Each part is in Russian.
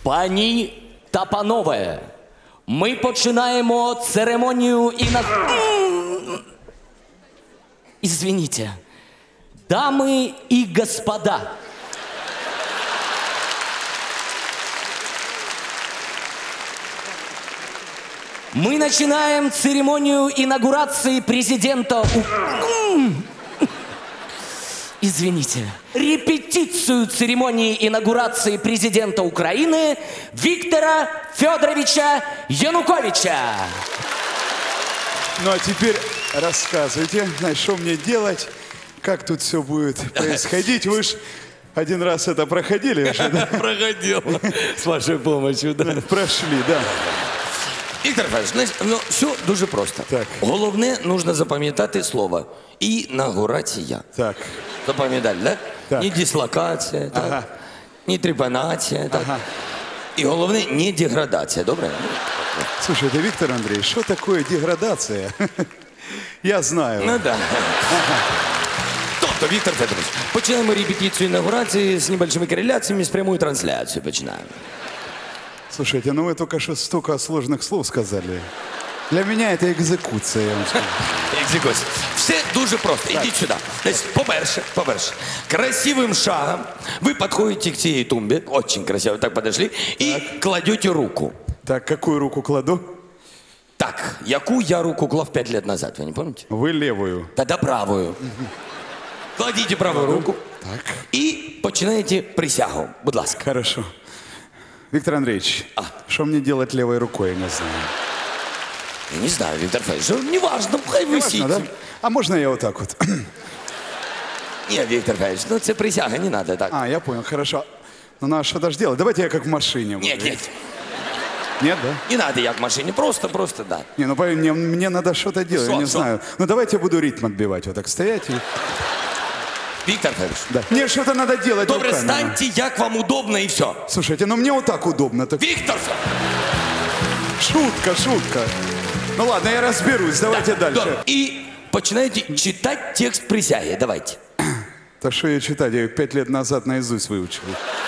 Пані та панове, ми починаємо церемонію Извините. Дамы и господа. Мы начинаем церемонию инаугурации президента Извините. Репетицию церемонии инаугурации президента Украины Виктора Федоровича Януковича. Ну а теперь рассказывайте, значит, что мне делать, как тут все будет происходить. Вы ж один раз это проходили уже, да? Проходил. С вашей помощью, да. Прошли, да. Віктор Федорович, ну, все дуже просто. Так. Головне, нужно запам'ятати слово. Інаугурація. Так. Запам'ятали, да? Так. Не дислокація, так? Ага. Не трепанація, так? Ага. І головне, не деградація, добре? Слушайте, Виктор Андреевич, что такое деградация? Я знаю. Ну, да. Тобто, Віктор Федорович, починаємо репетицію інаугурації з небольшими кореляціями, з прямою трансляцією починаємо. Слушайте, ну вы только что столько сложных слов сказали. Для меня это экзекуция, я вам скажу. Екзекуція. Все дуже просто. Ідіть сюди. Значить, по-перше, красивим шагом ви підходите к цієї тумбі, очень красиво, так подошли, і кладете руку. Так, какую руку кладу? Так, яку я руку клав 5 лет назад, ви не пам'ятаєте? Вы левую. Тогда правую. Кладите правую руку і починаєте присягу. Будь ласка. Хорошо. Виктор Андреевич, что мне делать левой рукой, я не знаю. Я не знаю, Віктор Федорович, не важно, хай висіть. Важно, да? А можно я вот так вот? Ні, Віктор Федорович, ну це присяга, не надо так. А, я понял, хорошо. Ну надо что-то ж делать. Давайте я как в машине. Ні, ні, Нет, да? не надо як в машині, просто, да. Не, ну поверь, мне надо что-то делать, я не знаю. Ну давайте я буду ритм отбивать, вот так стоять и... Віктор Федорович, Да. Мне что-то надо делать добре, руками. станьте, як вам удобно і все. Слушайте, ну мне вот так удобно. Так... Віктор Федорович! Шутка. Ну ладно, я разберусь, давайте дальше. Добре. І починаєте читати текст присяги, давайте. Так что я читать, я ее 5 лет назад наизусть выучил.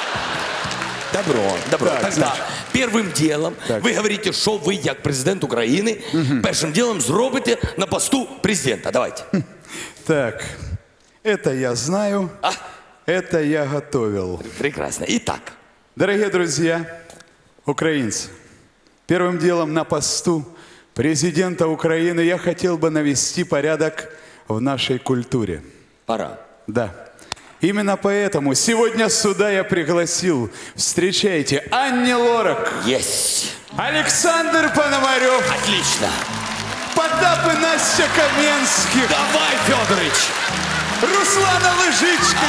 Добро. Так, Тогда значить. первым делом Так. ви говорите, що ви, як президент України, першим ділом зробите на посту президента. Давайте. Так, это я знаю, это я готовил. Прекрасно. Итак. Дорогие друзья, украинцы, первым делом на посту президента Украины я хотел бы навести порядок в нашей культуре. Пора. Да. Именно поэтому сегодня сюда я пригласил, встречайте, Анни Лорак, Есть. Александр Пономарев, Отлично. Потап и Настя Каменских, Давай, Федорович. Руслана Лыжичка,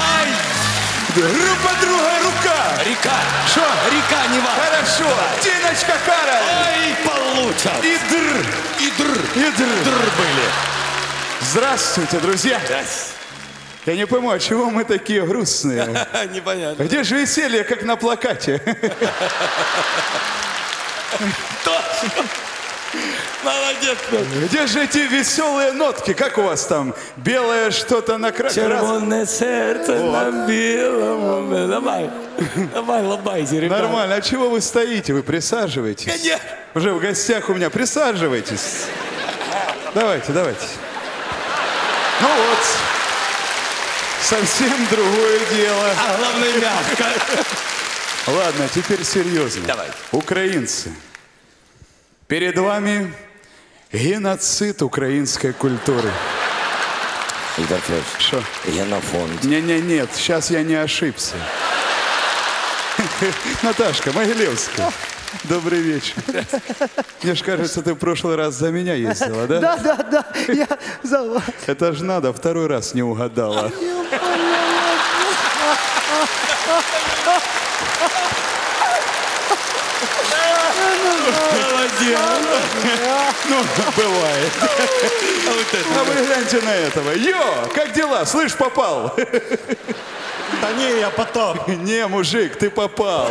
группа «Другая рука». Река. Что? Река не важно. Хорошо. Тиночка Кароль. Ай, получат. И др. И др были. Здравствуйте, друзья. Я не пойму, а чего мы такие грустные? Непонятно. Где же веселье, как на плакате? Молодец. Где же эти веселые нотки? Как у вас там? Белое что-то на красном? Червонное сердце на белом. Давай, лобайте, ребята. Нормально. А чего вы стоите? Вы присаживайтесь. Конечно. Уже в гостях у меня. Присаживайтесь. Давайте. Ну вот. Совсем другое дело. А главное мягко. Ладно, теперь серьезно. Давай. Украинцы, перед вами геноцид украинской культуры. Игорь Федорович, Что? генофонд. Нет, сейчас я не ошибся. Наташка Могилевская, добрый вечер. Мне ж кажется, ты в прошлый раз за меня ездила, да? Да, я за вас. Это ж надо, второй раз не угадала. Молодец. Ну, бывает. А вы гляньте на этого. Йо, как дела? Слышь, попал. Да не, я потом. Не, мужик, ты попал.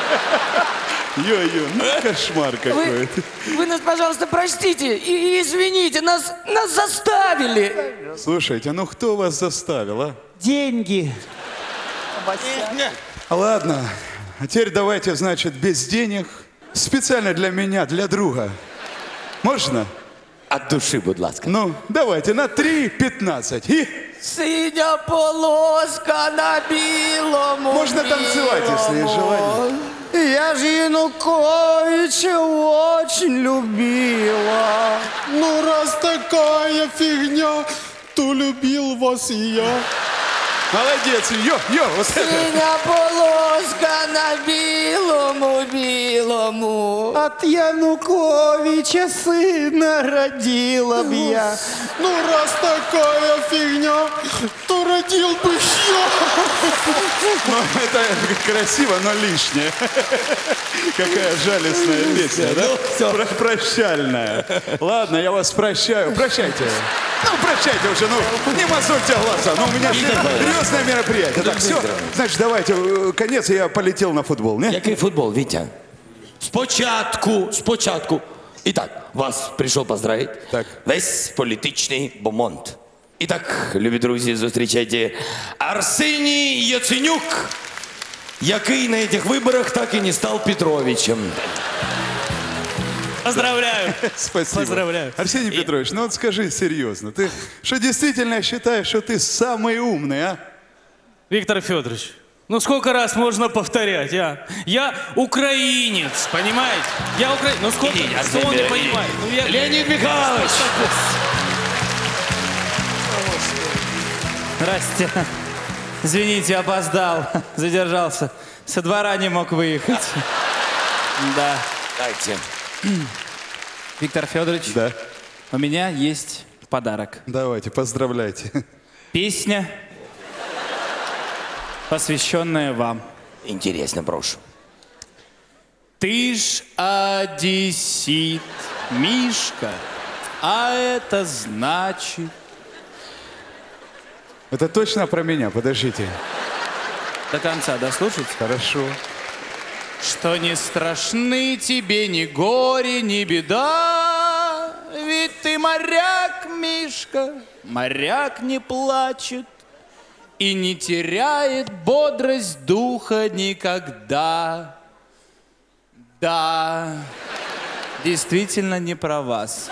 Ё-ё, ну кошмар какой-то. Вы нас, пожалуйста, простите и извините, нас заставили. Слушайте, ну кто вас заставил, а? Деньги. Ладно, А теперь давайте, значит, без денег. Специально для меня, для друга. Можно? От души, будь ласка. Ну, давайте, на 3:15. И Синя полоска на білому. можно танцевать, если есть желание. Я же Януковича очень любила. Ну, раз такая фигня, то любил вас и я. Молодец, вот это. Синя полоска на білому. От Януковича сына родила б я. Ну, раз такая фигня, то родил бы я. Ну, это красиво, но лишнее. Какая жалостная песня, да? Прощальная. Ладно, я вас прощаю. Прощайте. Ну, прощайте уже, ну, не мозольте глаза. Ну, у меня серьезное мероприятие. Так, все, значит, давайте, конец, я полетел на футбол, не? Який футбол, Вітя? Спочатку. І так, вас прийшов поздравити Так. весь політичний бомонд. І так, любі друзі, зустрічайте Арсеній Яценюк, який на цих виборах так і не став Петровичем. Поздравляю. Спасибо. Поздравляю. Арсений Петрович, ну вот скажи серьезно, ты что действительно считаешь, что ты самый умный, а? Виктор Федорович, ну сколько раз можно повторять, а? Я украинец, понимаете? Я украинец. Ну сколько, Иди, что он не понимает? Ну, я... Леонид Михайлович! Здрасте. Извините, опоздал, задержался. Со двора не мог выехать. Да. Дайте. Виктор Федорович, Да. у меня есть подарок. Давайте, поздравляйте. Песня, посвященная вам. Интересно, прошу. Ты ж одессит, Мишка, а это значит... Это точно про меня, подождите. До конца дослушайте. Хорошо. Что не страшны тебе ни горе, ни беда, ведь ты моряк, Мишка, моряк не плачет и не теряет бодрость духа никогда. Да, действительно не про вас.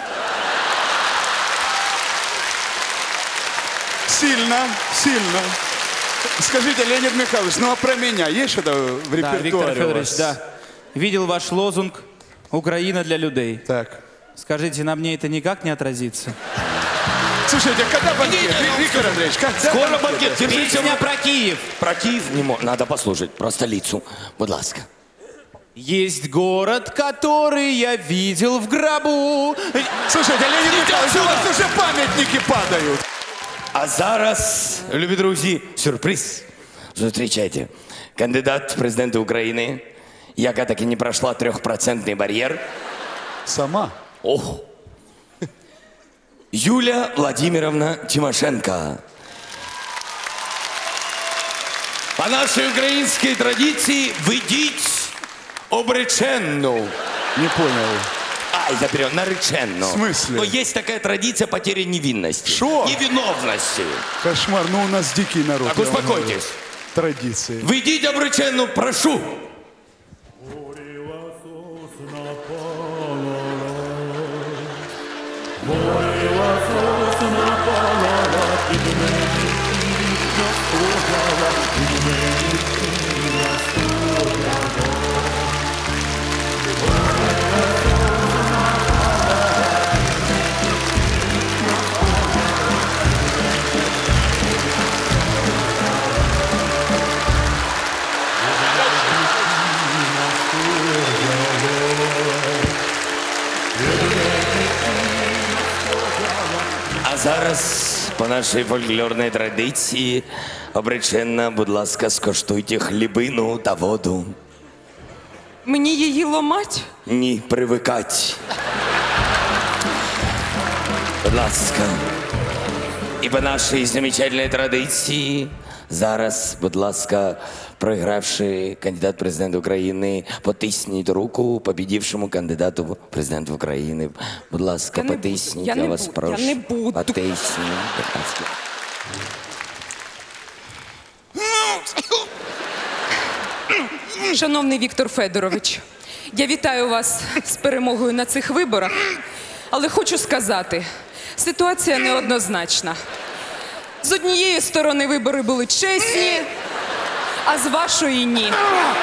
Сильно. Скажите, Леонид Михайлович, ну а про меня есть что-то в Да, репертуаре Виктор у Федорович, вас? да. Видел ваш лозунг «Украина для людей». Так. Скажите, на мне это никак не отразится? Слушайте, когда банкет? Виктор Андреевич, когда Скоро банкет, держите. Песня про Киев. Про Киев не можна. Надо послушать. Про столицу. Будь ласка. Есть город, который я видел в гробу. Слушайте, Леонид Михайлович, у вас уже памятники падают. А зараз, любі друзі, сюрприз. Зустрічайте. Кандидат в президенти України, яка таки не пройшла 3% бар'єр. Сама? Ох. Юлія Владимировна Тимошенко. По нашій українській традиції ведіть обреченну. Не понял. Ай, заперем, нареченно. В смысле? Но есть такая традиция потери невинности. Шо? Невиновности. Кошмар, ну у нас дикий народ. Так, я вам успокойтесь. говорю. Традиции. Ведите обреченну, прошу. А зараз, по нашій фольклорній традиції, обреченна, будь ласка, скоштуйте хлібину та воду. Мені її ломать? Ні, привикать. Будь ласка. І по нашій замечательній традиції, зараз, будь ласка, проігравший кандидат в президент України, потисніть руку побідівшому кандидату в президент України. Будь ласка, Я не буду, потисніть, я я не вас буду, прошу. я не буду. Потисніть, будь ласка. Шановний Віктор Федорович, я вітаю вас з перемогою на цих виборах, але хочу сказати, ситуація неоднозначна. З однієї сторони вибори були чесні, а з вашої – ні.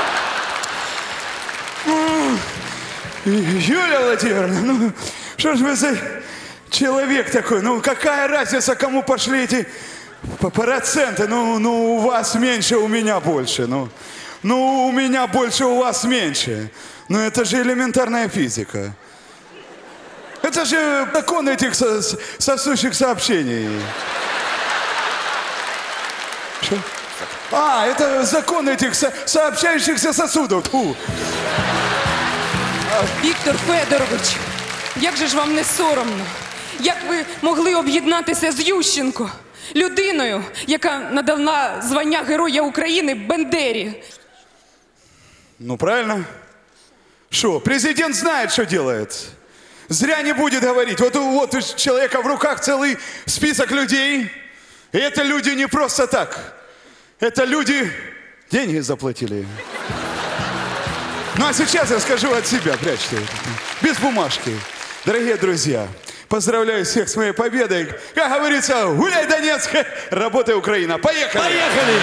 Юлия Владимировна, ну что ж вы за человек такой? Ну какая разница, кому пошли эти проценты? Ну у вас меньше, у меня больше. Ну у меня больше, у вас меньше. Ну это же элементарная физика. Это же закон этих сосущих сообщений. Что? А, это закон этих сообщающихся сосудов. Фу. Віктор Федорович, як же ж вам не соромно? Як ви могли об'єднатися з Ющенко, людиною, яка надала звання Героя України Бендері? Ну, правильно. Что, президент знает, что делает. Зря не будет говорить. Вот у человека в руках целый список людей. И это люди не просто так. Это люди деньги заплатили. Ну, а сейчас я скажу от себя, прячьте. Без бумажки. Дорогие друзья, поздравляю всех с моей победой. Как говорится, гуляй, Донецк, работай, Украина. Поехали! Поехали!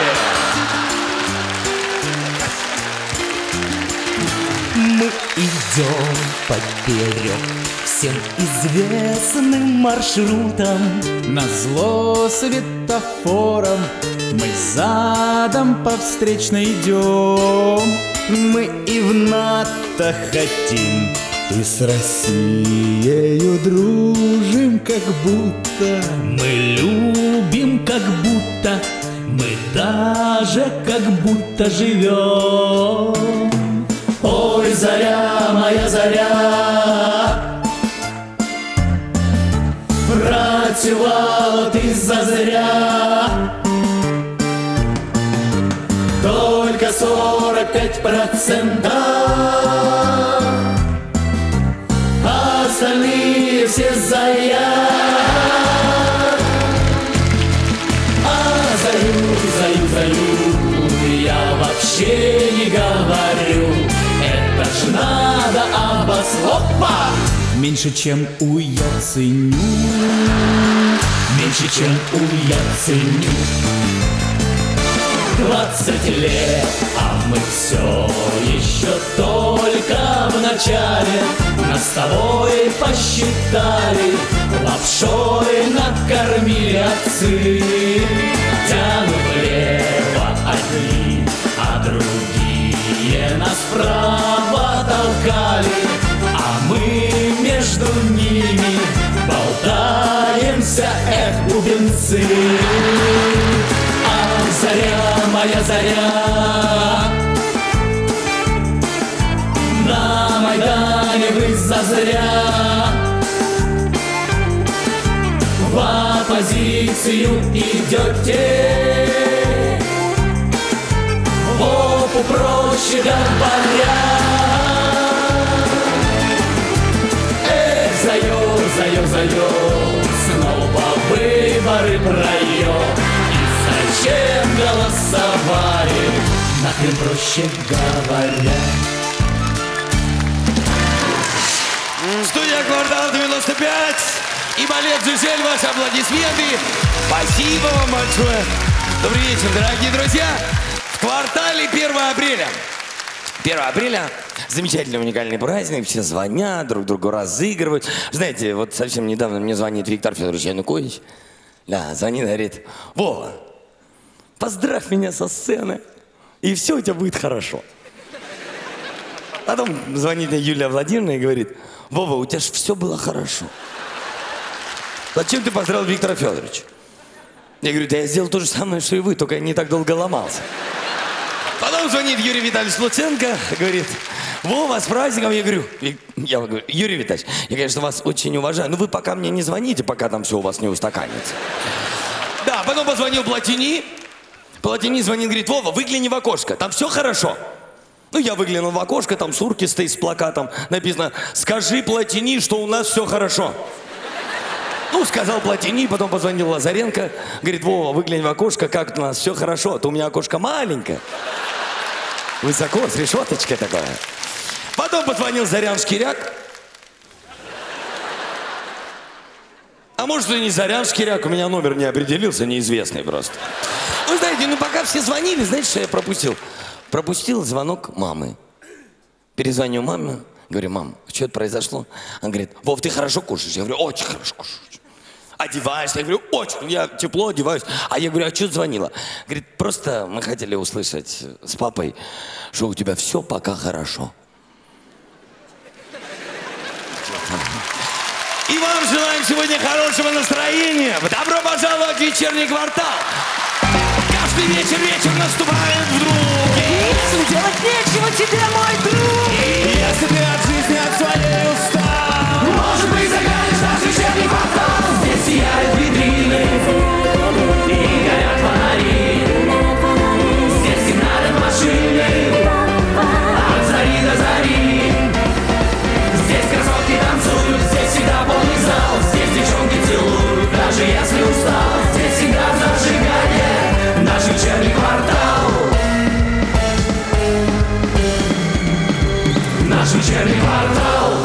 Мы идем по берегу всем известным маршрутом. Назло светофором мы задом по встречной идем. Мы и в НАТО хотим, и с Россией дружим, как будто. Мы любим, как будто, мы даже как будто живем. Ой, заря, моя заря, працювала ты зазря. Только 45%, остальные все зая. А заю, я вообще не говорю. Это ж надо обослопа. Меньше, чем у я ценю. Меньше, чем у я ценю. 20 лет, а мы все еще только в начале. Нас с тобой посчитали, лапшой накормили отцы. Тянут влево одни, а другие нас вправо толкали. А мы между ними болтаемся, эх, бубенцы. Заря, моя заря, на Майдане вы зазря в оппозицию идете, в опу, проще говоря. Эх, заю, снова выборы проем. Зачем голосовали, нахрен, проще говоря. Студия «Квартал 95» и балет «Жизель». Ваши аплодисменты. Спасибо вам большое. Добрый вечер, дорогие друзья. В квартале 1 апреля. 1 апреля – замечательный уникальный праздник. Все звонят, друг другу разыгрывают. Знаете, вот совсем недавно мне звонит Виктор Федорович Янукович. Да, звонит, говорит: Вова, поздравь меня со сцены, и все у тебя будет хорошо. Потом звонит мне Юлия Владимировна и говорит: Вова, у тебя же все было хорошо. Зачем ты поздравил Виктора Федоровича? Я говорю: да я сделал то же самое, что и вы, только я не так долго ломался. Потом звонит Юрий Витальевич Луценко, говорит: Вова, с праздником. Я говорю: Юрий Витальевич, я, конечно, вас очень уважаю, но вы пока мне не звоните, пока там все у вас не устаканится. Да, потом позвонил Платини. Платини звонит, говорит: Вова, выгляни в окошко, там все хорошо. Ну, я выглянул в окошко, там Сурки стоит с плакатом, написано: скажи Платини, что у нас все хорошо. Ну, сказал Платини, потом позвонил Лазаренко, говорит: Вова, выглянь в окошко, как у нас все хорошо, а то у меня окошко маленькое. Высоко, с решеточкой такое. Потом позвонил Зарян Шкиряк. А может, и не Зарян Шкиряк, у меня номер не определился, неизвестный просто. Вы знаете, ну пока все звонили, знаете, что я пропустил? Пропустил звонок мамы. Перезвоню маме, говорю, мам, что-то произошло? Она говорит, Вов, ты хорошо кушаешь? Я говорю, очень хорошо кушаю. Одеваешься? Я говорю, очень, я тепло одеваюсь. А я говорю, а что звонила? Говорит, просто мы хотели услышать с папой, что у тебя все пока хорошо. И вам желаем сегодня хорошего настроения. Добро пожаловать в вечерний квартал. Каждый вечер наступает вдруг. Если делать нечего тебе, мой друг. Если ты от жизни от своей устал, Может быть, заглянешь в наш вечерний квартал. Здесь сияют витрины и горят фонари. Здесь сигналят машины от зари до зари. Здесь красотки танцуют, здесь всегда полный зал. Здесь девчонки целуют, даже если устал. Здесь всегда зажигание, наш вечерний квартал. Наш вечерний квартал.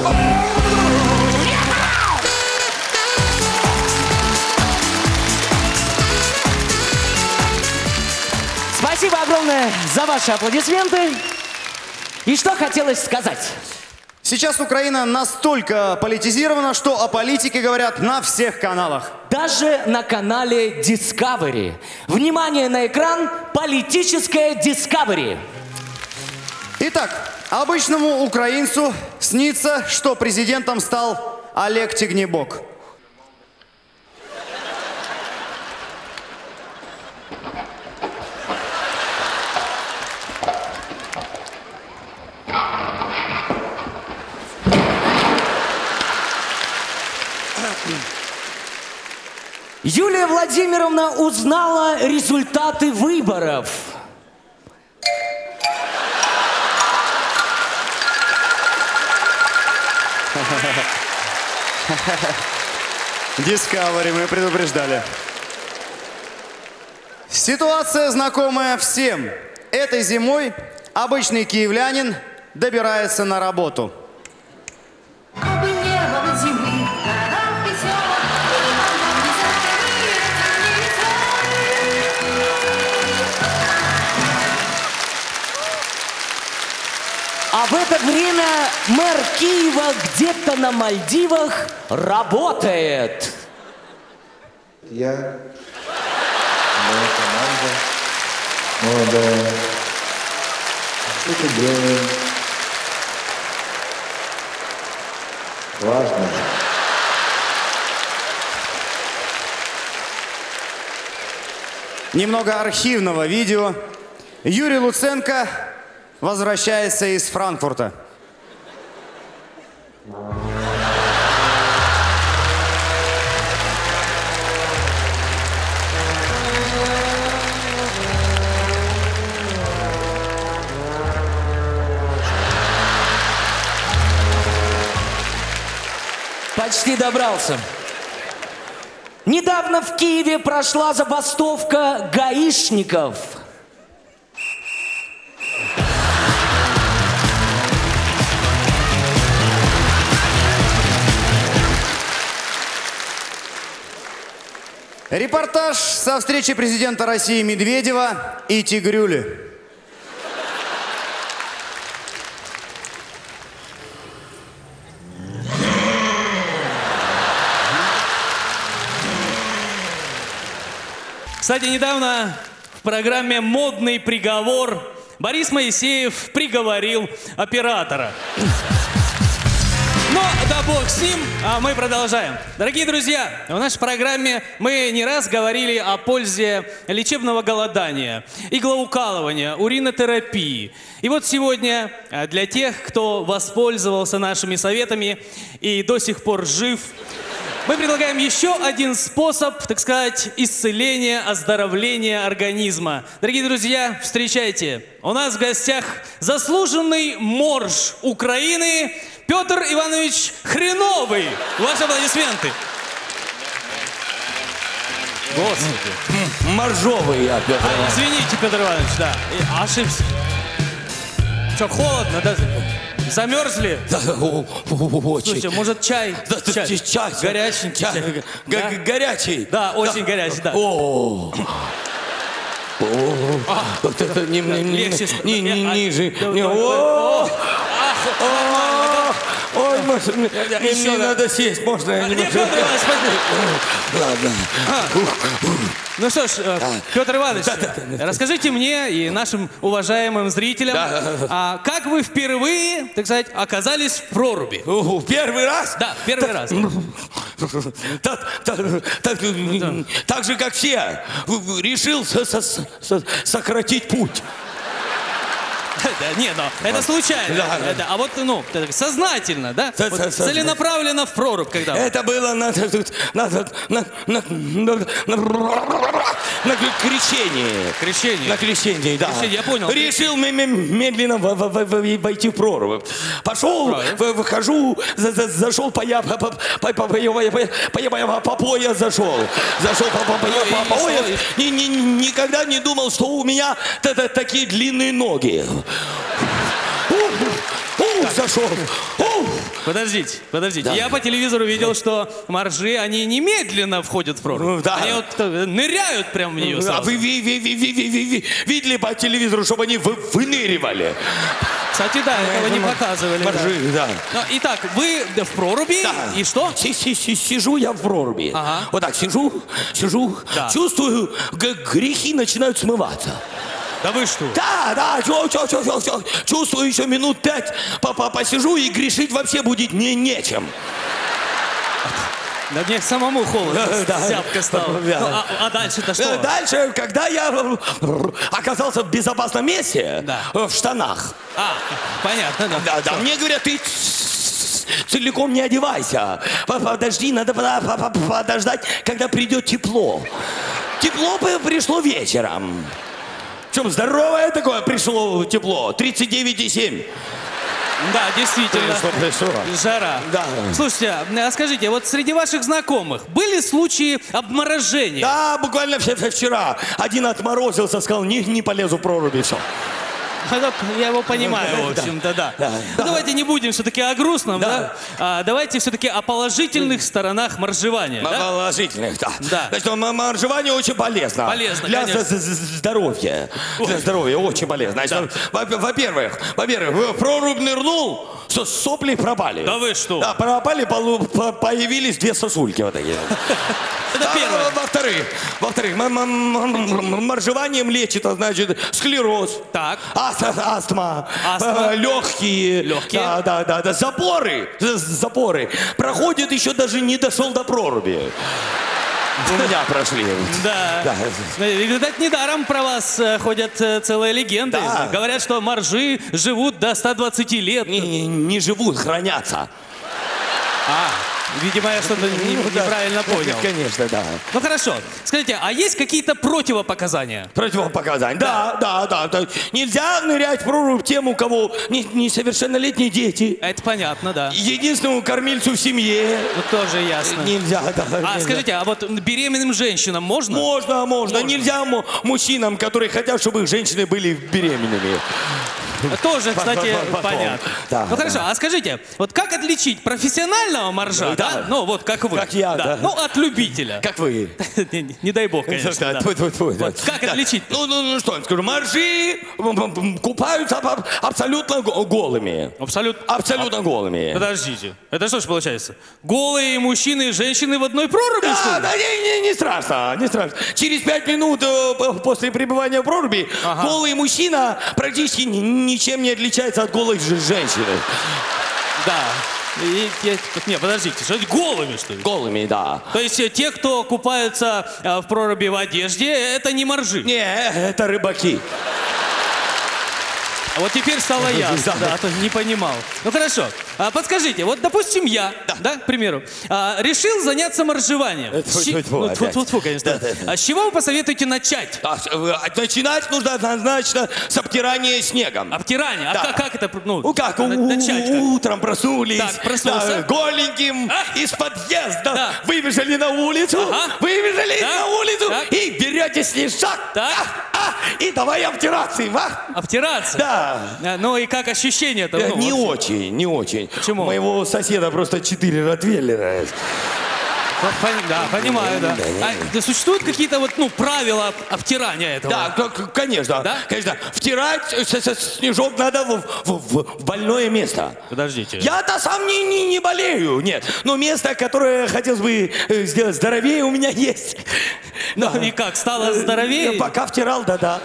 Спасибо огромное за ваши аплодисменты. И что хотелось сказать? Сейчас Украина настолько политизирована, что о политике говорят на всех каналах. Даже на канале Discovery. Внимание на экран, политическое Discovery. Итак, обычному украинцу снится, что президентом стал Олег Тягнебок. Юлия Владимировна узнала результаты выборов. Discovery, мы предупреждали. Ситуация знакомая всем. Этой зимой обычный киевлянин добирается на работу. А в это время мэр Киева где-то на Мальдивах работает. Я, моя команда, молодая. Что-то делаем. Важно. Немного архивного видео. Юрий Луценко возвращается из Франкфурта. Почти добрался. Недавно в Киеве прошла забастовка гаишников. Репортаж со встречи президента России Медведева и Тигрюли. Кстати, недавно в программе «Модный приговор» Борис Моисеев приговорил оператора. Но да бог с ним, а мы продолжаем. Дорогие друзья, в нашей программе мы не раз говорили о пользе лечебного голодания, иглоукалывания, уринотерапии. И вот сегодня для тех, кто воспользовался нашими советами и до сих пор жив, мы предлагаем еще один способ, так сказать, исцеления, оздоровления организма. Дорогие друзья, встречайте. У нас в гостях заслуженный морж Украины Петр Иванович Хреновый. Ваши аплодисменты. Господи. Моржовый я, Петр Иванович. Извините, Петр Иванович, да, ошибся. Что, холодно? Да? Замерзли? Да, очень. Слушайте, может, чай? Да, чай. Горячий чай. Да? Горячий. Да, очень горячий, да. О. Вот это легче. ниже. Ой, мне надо сесть, можно я немножко? Петр Иванович, Ладно. ну что ж, Петр Иванович, расскажите мне и нашим уважаемым зрителям, как вы впервые, так сказать, оказались в проруби? Первый раз? Да, первый раз. Так же, как все, решил сократить путь. Да, не, но это случайно. Да. А вот, ну, сознательно, да? Вот целенаправленно в прорубь, когда? Это было на крещении. Крещение. На крещении, да. Крещение, я понял. Решил медленно войти в прорубь. Пошел, выхожу, зашел по пояс зашел. Зашел по пояс. Никогда не думал, что у меня такие длинные ноги. Зашел. Подождите. Да. Я по телевизору видел, что моржи, они немедленно входят в прорубь. Да. Они вот ныряют прямо в нее А сразу. вы видели по телевизору, чтобы они выныривали? Кстати, да, этого не показывали. Моржи, да. Ну, итак, вы в проруби, Да. и что? Сижу я в проруби. Ага. Вот так сижу, Да. чувствую, грехи начинают смываться. Да вы что? Да, чувствую еще минут 5 посижу и грешить вообще будет нечем. Да мне самому холодно, Да. зябко стало. Да. Ну, а дальше-то что? Дальше, когда я оказался в безопасном месте, Да. в штанах, Понятно, да. да, мне говорят, ты целиком не одевайся. Подожди, надо подождать, когда придет тепло. Тепло пришло вечером. Причем здоровое такое пришло тепло. 39,7. Да, действительно. Жара. Да. Слушайте, а скажите, вот среди ваших знакомых были случаи обморожения? Да, буквально вчера. Один отморозился, сказал, не полезу в проруби, все. Я его понимаю, в общем-то, да. Ну, давайте не будем все-таки о грустном, да? Давайте все-таки о положительных сторонах моржевания, да? Положительных, да. Да. Значит, моржевание очень полезно. Полезно, для конечно. здоровья. Для здоровья очень полезно. Значит, во-первых, в прорубь нырнул, сопли пропали. Да вы что? Да, пропали, появились 2 сосульки вот такие. Это первое. Во-вторых, моржеванием лечит, значит, склероз. Так. Астма. Астма. Легкие. Легкие. Да. Запоры. Проходит, еще даже не дошел до проруби. У меня прошли. Да. Видать, недаром про вас ходят целые легенды. Да. Говорят, что моржи живут до 120 лет. Не живут, хранятся. Видимо, я что-то неправильно понял. Конечно, да. Ну хорошо. Скажите, а есть какие-то противопоказания? Противопоказания. Да. Нельзя нырять в прорубь тем, у кого несовершеннолетние дети. Это понятно, да. Единственному кормильцу в семье. Ну, тоже ясно. Нельзя, да. нельзя. Скажите, а вот беременным женщинам можно? Можно. Нельзя мужчинам, которые хотят, чтобы их женщины были беременными. Тоже, кстати, Потом. понятно. Да, Ну хорошо, а скажите, вот как отличить профессионального моржа, да? Ну вот как вы. Как я, да. Ну от любителя. Как вы. Не дай бог, конечно. Да. Вот как отличить? Ну что я скажу, моржи купаются абсолютно голыми. Абсолютно голыми. Подождите, это что ж получается? Голые мужчины и женщины в одной проруби, что ли? Да, не страшно. Через 5 минут после пребывания в проруби голый мужчина практически ничем не отличается от голой женщины. Да. Не, подождите, что это голыми, что ли? Голыми, да. То есть те, кто купаются в проруби в одежде, это не моржи? Не, это рыбаки. А вот теперь стало ясно, да, а то не понимал. Ну хорошо, подскажите, вот допустим я, да, к примеру, решил заняться моржеванием. Тьфу, конечно. А с чего вы посоветуете начать? Начинать нужно однозначно с обтирания снегом. Обтирание? Да. А как это, начать? Утром проснулись, Так, проснулся. голеньким из подъезда, выбежали на улицу, Так. и берете с ней шаг, Так. и давай обтираться им, Обтираться? Да. Ну и как ощущение-то? Ну, Не вообще? очень, не очень. Почему? У моего соседа просто 4 ротвейлера. Да, понимаю, да. Да существуют какие-то вот, ну, правила обтирания этого? Да, конечно. Да? Конечно. Втирать снежок надо в больное место. Подождите. Я-то сам не болею, нет. Но место, которое хотелось бы сделать здоровее, у меня есть. Ну и как, стало здоровее? Пока втирал, да-да.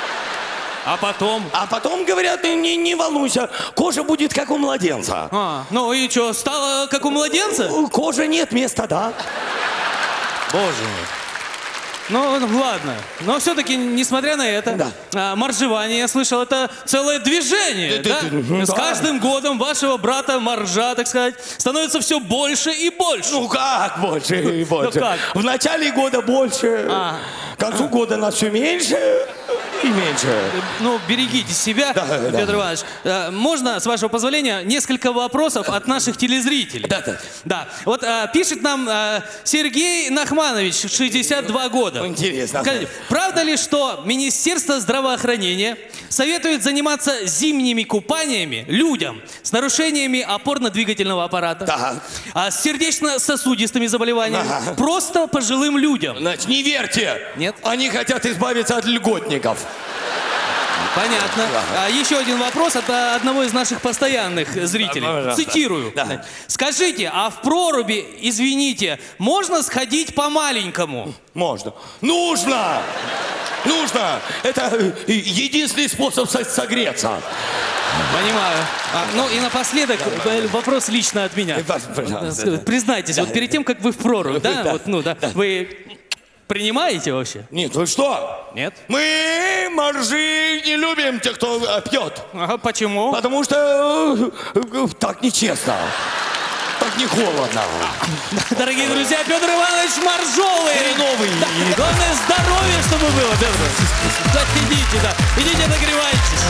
А потом? А потом говорят, не волнуйся, кожа будет как у младенца. Ну и что, стало как у младенца? Кожи нет, места, да. Боже мой. Ну, ладно. Но все-таки, несмотря на это, моржевание, я слышал, это целое движение, да? С каждым годом вашего брата моржа, так сказать, становится все больше и больше. Ну как больше и больше? Ну как? В начале года больше, к концу года нас все меньше и меньше. Ну, берегите себя, Петр Иванович. Можно, с вашего позволения, несколько вопросов от наших телезрителей? Да. Вот пишет нам Сергей Нахманович, 62 года. Интересно. Скажите, правда ли, что Министерство здравоохранения советует заниматься зимними купаниями людям с нарушениями опорно-двигательного аппарата, с сердечно-сосудистыми заболеваниями, просто пожилым людям? Значит, не верьте. Нет? Они хотят избавиться от льготников. Понятно. Еще один вопрос от одного из наших постоянных зрителей. Цитирую. Скажите, а в проруби, извините, можно сходить по-маленькому? Можно. Нужно! Нужно! Это единственный способ согреться. Понимаю. Ну и напоследок вопрос лично от меня. Признайтесь, вот перед тем, как вы в прорубь, вы принимаете вообще? Нет, вы что? Нет. Мы, моржи, не любим тех, кто пьет. Почему? Потому что так нечестно. Так не холодно. Дорогие друзья, Петр Иванович Моржовый. Новый. Главное, здоровье, чтобы было, Петр. Так идите, да. Идите, нагревайтесь.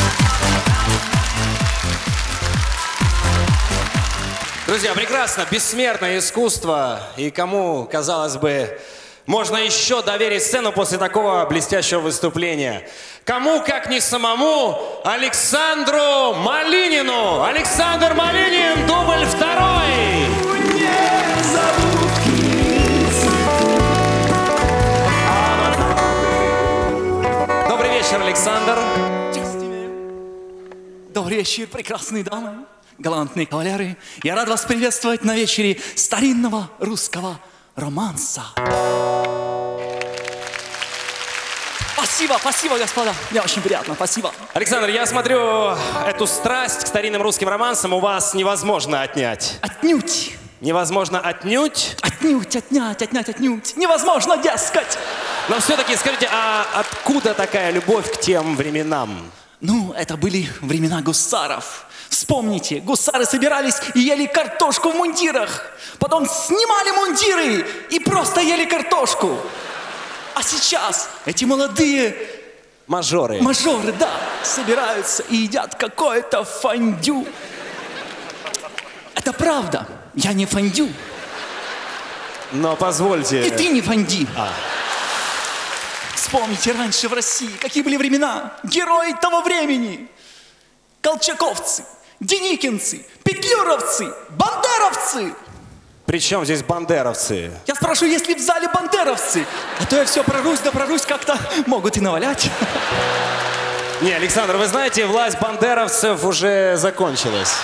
Друзья, прекрасно, бессмертное искусство. И кому, казалось бы, можно еще доверить сцену после такого блестящего выступления? Кому, как не самому, Александру Малинину. Александр Малинин, дубль 2. Добрый вечер, Александр. Добрый вечер, прекрасные дамы, галантные кавалеры. Я рад вас приветствовать на вечере старинного русского романса. Спасибо, господа. Мне очень приятно, спасибо. Александр, я смотрю, эту страсть к старинным русским романсам у вас невозможно отнять. Отнюдь. Невозможно отнюдь? Отнюдь. Невозможно, дескать. Но все-таки скажите, а откуда такая любовь к тем временам? Ну, это были времена гусаров. Вспомните, гусары собирались и ели картошку в мундирах. Потом снимали мундиры и просто ели картошку. А сейчас эти молодые... Мажоры, да, собираются и едят какое-то фондю. Это правда, я не фондю. Но позвольте... И ты не фонди. Вспомните раньше в России, какие были времена. Герои того времени. Колчаковцы, деникинцы, петлюровцы, бандеровцы. При чем здесь бандеровцы? Я спрашиваю, есть ли в зале бандеровцы? А то я все прорусь, как-то могут и навалять. Не, Александр, вы знаете, власть бандеровцев уже закончилась.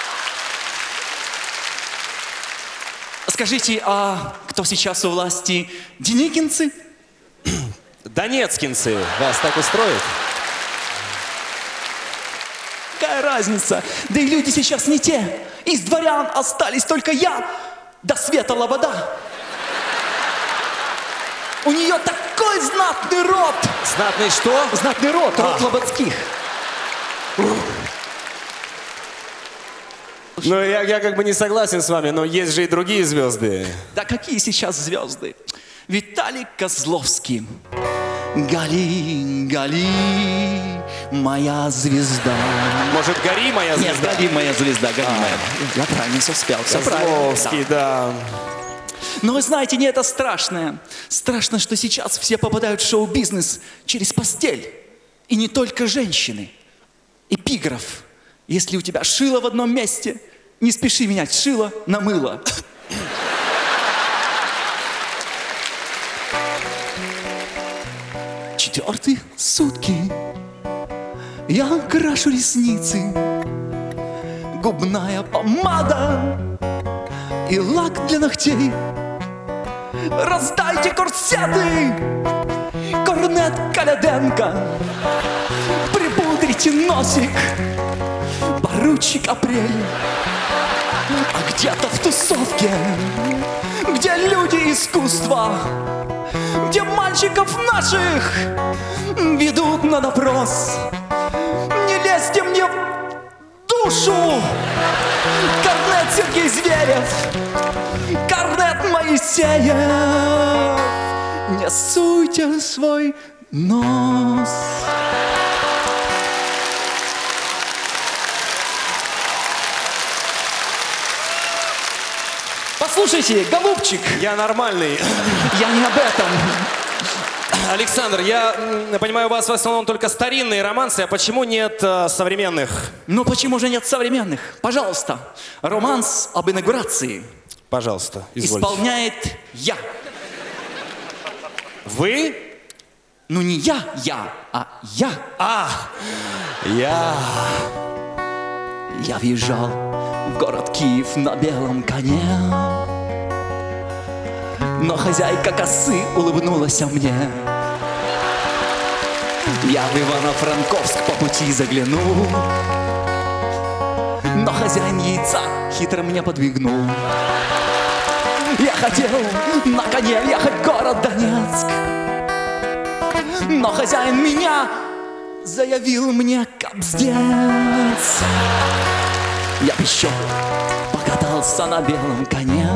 Скажите, а кто сейчас у власти? Деникинцы? Донецкинцы. Вас так устроит? Какая разница? Да и люди сейчас не те. Из дворян остались только я, да Света Лобода. У нее такой знатный род. Знатный что? Знатный род Лободских. Ну, я как бы не согласен с вами, но есть же и другие звезды. Да какие сейчас звезды? Виталий Козловский. Гали, моя звезда. Может, гори моя звезда? Нет, гори моя звезда, гори моя. Я правильно все спел, все правильно. Козловский, да. Но вы знаете, не это страшное. Страшно, что сейчас все попадают в шоу-бизнес через постель. И не только женщины. Эпиграф. Если у тебя шило в одном месте, не спеши менять шило на мыло. Четвертые сутки я крашу ресницы, губная помада и лак для ногтей. Раздайте корсеты, корнет Каляденко, припудрите носик, поручик Апрель. А где-то в тусовке, где люди искусства, где мальчиков наших ведут на допрос, не лезьте мне в душу. Корнет Сергей Зверев, корнет Моисеев, не суйте свой нос. Послушайте, голубчик. Я нормальный. Я не об этом. Александр, я понимаю, у вас в основном только старинные романсы, а почему нет современных? Ну почему же нет современных? Пожалуйста, романс об инаугурации. Пожалуйста, извольте. Исполняет я. Вы? Ну не я, а я. Я. Я въезжал в город Киев на белом коне, но хозяйка косы улыбнулась мне. Я в Ивано-Франковск по пути заглянул, но хозяин яйца хитро меня подвигнул. Я хотел на коне ехать в город Донецк, но хозяин меня заявил мне капздец. Я бы еще покатался на белом коне,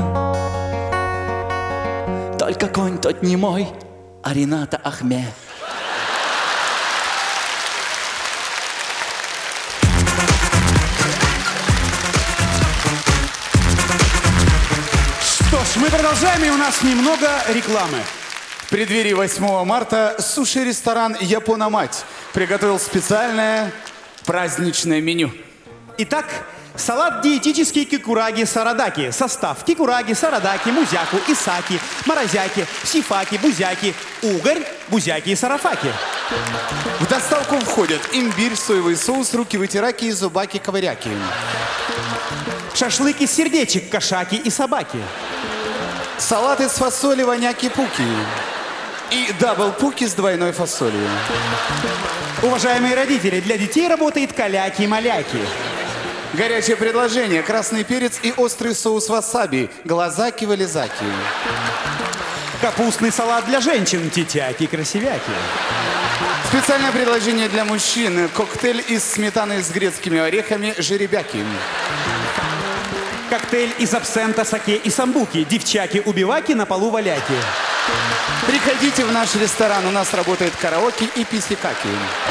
только конь тот не мой, а Рената Ахме. Что ж, мы продолжаем, и у нас немного рекламы. В преддверии 8 марта суши-ресторан «Япономать» приготовил специальное праздничное меню. Итак, салат диетический кикураги сарадаки. Состав: кикураги, сарадаки, музяку, исаки, морозяки, сифаки, бузяки, угорь, бузяки и сарафаки. В доставку входят имбирь, соевый соус, руки-вытираки и зубаки-ковыряки. Шашлык из сердечек, кошаки и собаки. Салат из фасоли воняки-пуки. И дабл-пуки с двойной фасолью. Уважаемые родители, для детей работает каляки-маляки. Горячее предложение: красный перец и острый соус васаби, глазаки-вылезаки. Капустный салат для женщин, тетяки-красивяки. Специальное предложение для мужчин: коктейль из сметаны с грецкими орехами, жеребяки. Коктейль из абсента, саке и самбуки, девчаки-убиваки, на полу валяки. Приходите в наш ресторан, у нас работает караоке и писикаки.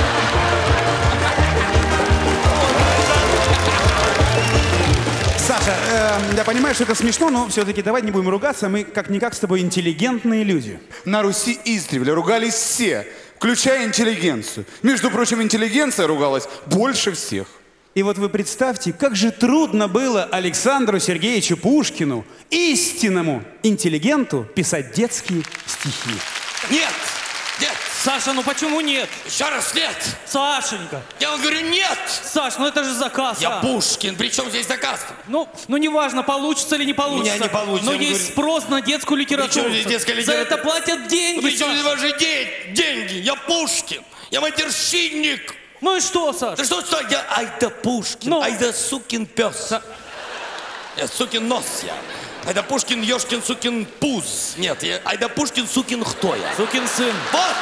Саша, я понимаю, что это смешно, но все-таки давай не будем ругаться, мы как-никак с тобой интеллигентные люди. На Руси издревле ругались все, включая интеллигенцию. Между прочим, интеллигенция ругалась больше всех. И вот вы представьте, как же трудно было Александру Сергеевичу Пушкину, истинному интеллигенту, писать детские стихи. Нет! Нет! Саша, ну почему нет? Еще раз нет! Сашенька! Я вам говорю нет! Саш, ну это же заказ. Я Пушкин, при чем здесь заказ? Ну неважно, получится или не получится. У меня не получится. Но есть спрос на детскую литературу. При чем здесь детская За литература? это платят деньги. При чем Саша. здесь ваши деньги? Я Пушкин! Я матерщинник! Ну и что, Саш? Да что? Я айда Пушкин, Ну? айда сукин пес. Я сукин нос я. Айда Пушкин, ёшкин, сукин пуз. Нет, айда Пушкин, сукин кто я? Сукин сын. Вот!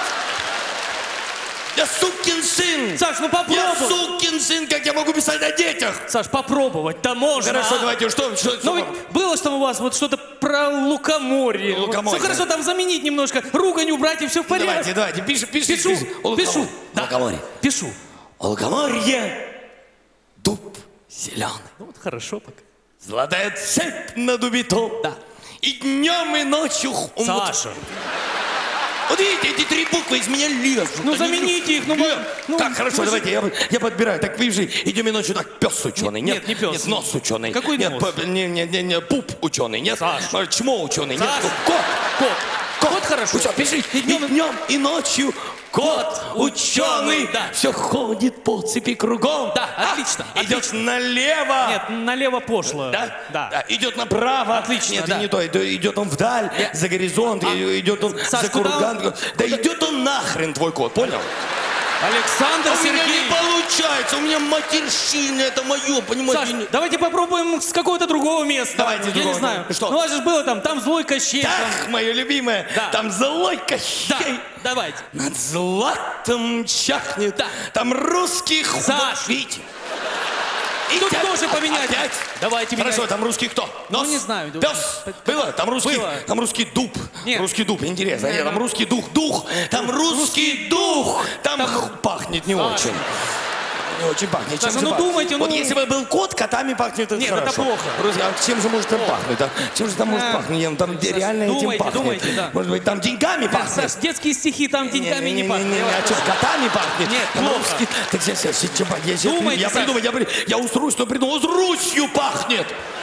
Я сукин сын! Саш, ну попробуй. Я сукин сын, как я могу писать о детях? Саш, попробовать-то можно. Хорошо, а? давайте, что? Ну ведь было ж там у вас вот что-то про лукоморье. Лукоморье. Все хорошо, там заменить немножко, ругань убрать и все в порядке. Давайте, пишите. Пишу. Да. Лукоморье. Пишу. Лукоморье, дуб зеленый. Ну вот хорошо пока. Золотая цепь на дубе то. Да. И днем, и ночью. Саша. Вот видите, эти три буквы из меня лезут. Ну, Они замените их, ну, Так, хорошо, вы же- давайте, я подбираю. Так, видишь, идем и ночью, так, пес ученый. Нет, не пес. Нет, нос ученый. Какой нет, нос? Не, пуп ученый. Нет, Саш. чмо ученый. Нет, Саш. кот. Кот хорошо. Все, пиши. И днем, и ночью кот ученый. да. Все ходит по цепи кругом. Да, отлично, Идет налево. Нет, налево пошло. Да? Да. Идет направо. Отлично, Нет, да. не то. Идет он вдаль, за горизонт, идет он Саш, за куда курган. он? Да идет он нахрен, твой кот, понял? Александр У меня не Сергеевич. получается, у меня матерщина, это мое, понимаете? Саш, давайте попробуем с какого-то другого места. Давайте Я другого. не знаю. Что? Ну, у вас же было там злой Кощей. Ах, мое любимое, Да. там злой Да, Кощей. давайте. Над златом чахнет, Да. там русский Саш. видите? Тут тоже поменять. Опять? Давайте менять. Хорошо, там русский кто? Нос? Ну, не знаю. Пес? Было? Там русский, Было. там русский дуб. Нет. Русский дуб, интересно. Нет, там русский дух. Там русский дух. Там пахнет не очень. Не очень пахнет. Саша, Чем же ну пахнет? думайте, Вот ну. если бы был кот, котами пахнет, это Нет, это хорошо. плохо. Русский, а чем же может там пахнуть? А? Чем же там может пахнуть? Там реально этим думайте, пахнет. думайте, да. Может быть, там деньгами Да, пахнет? Саш, детские стихи там деньгами не пахнут. А что, котами пахнет? Нет, Там плохо. русский- Так сейчас, Думайте, я Саш. придумаю, я устрою, что придумал. С Русью пахнет.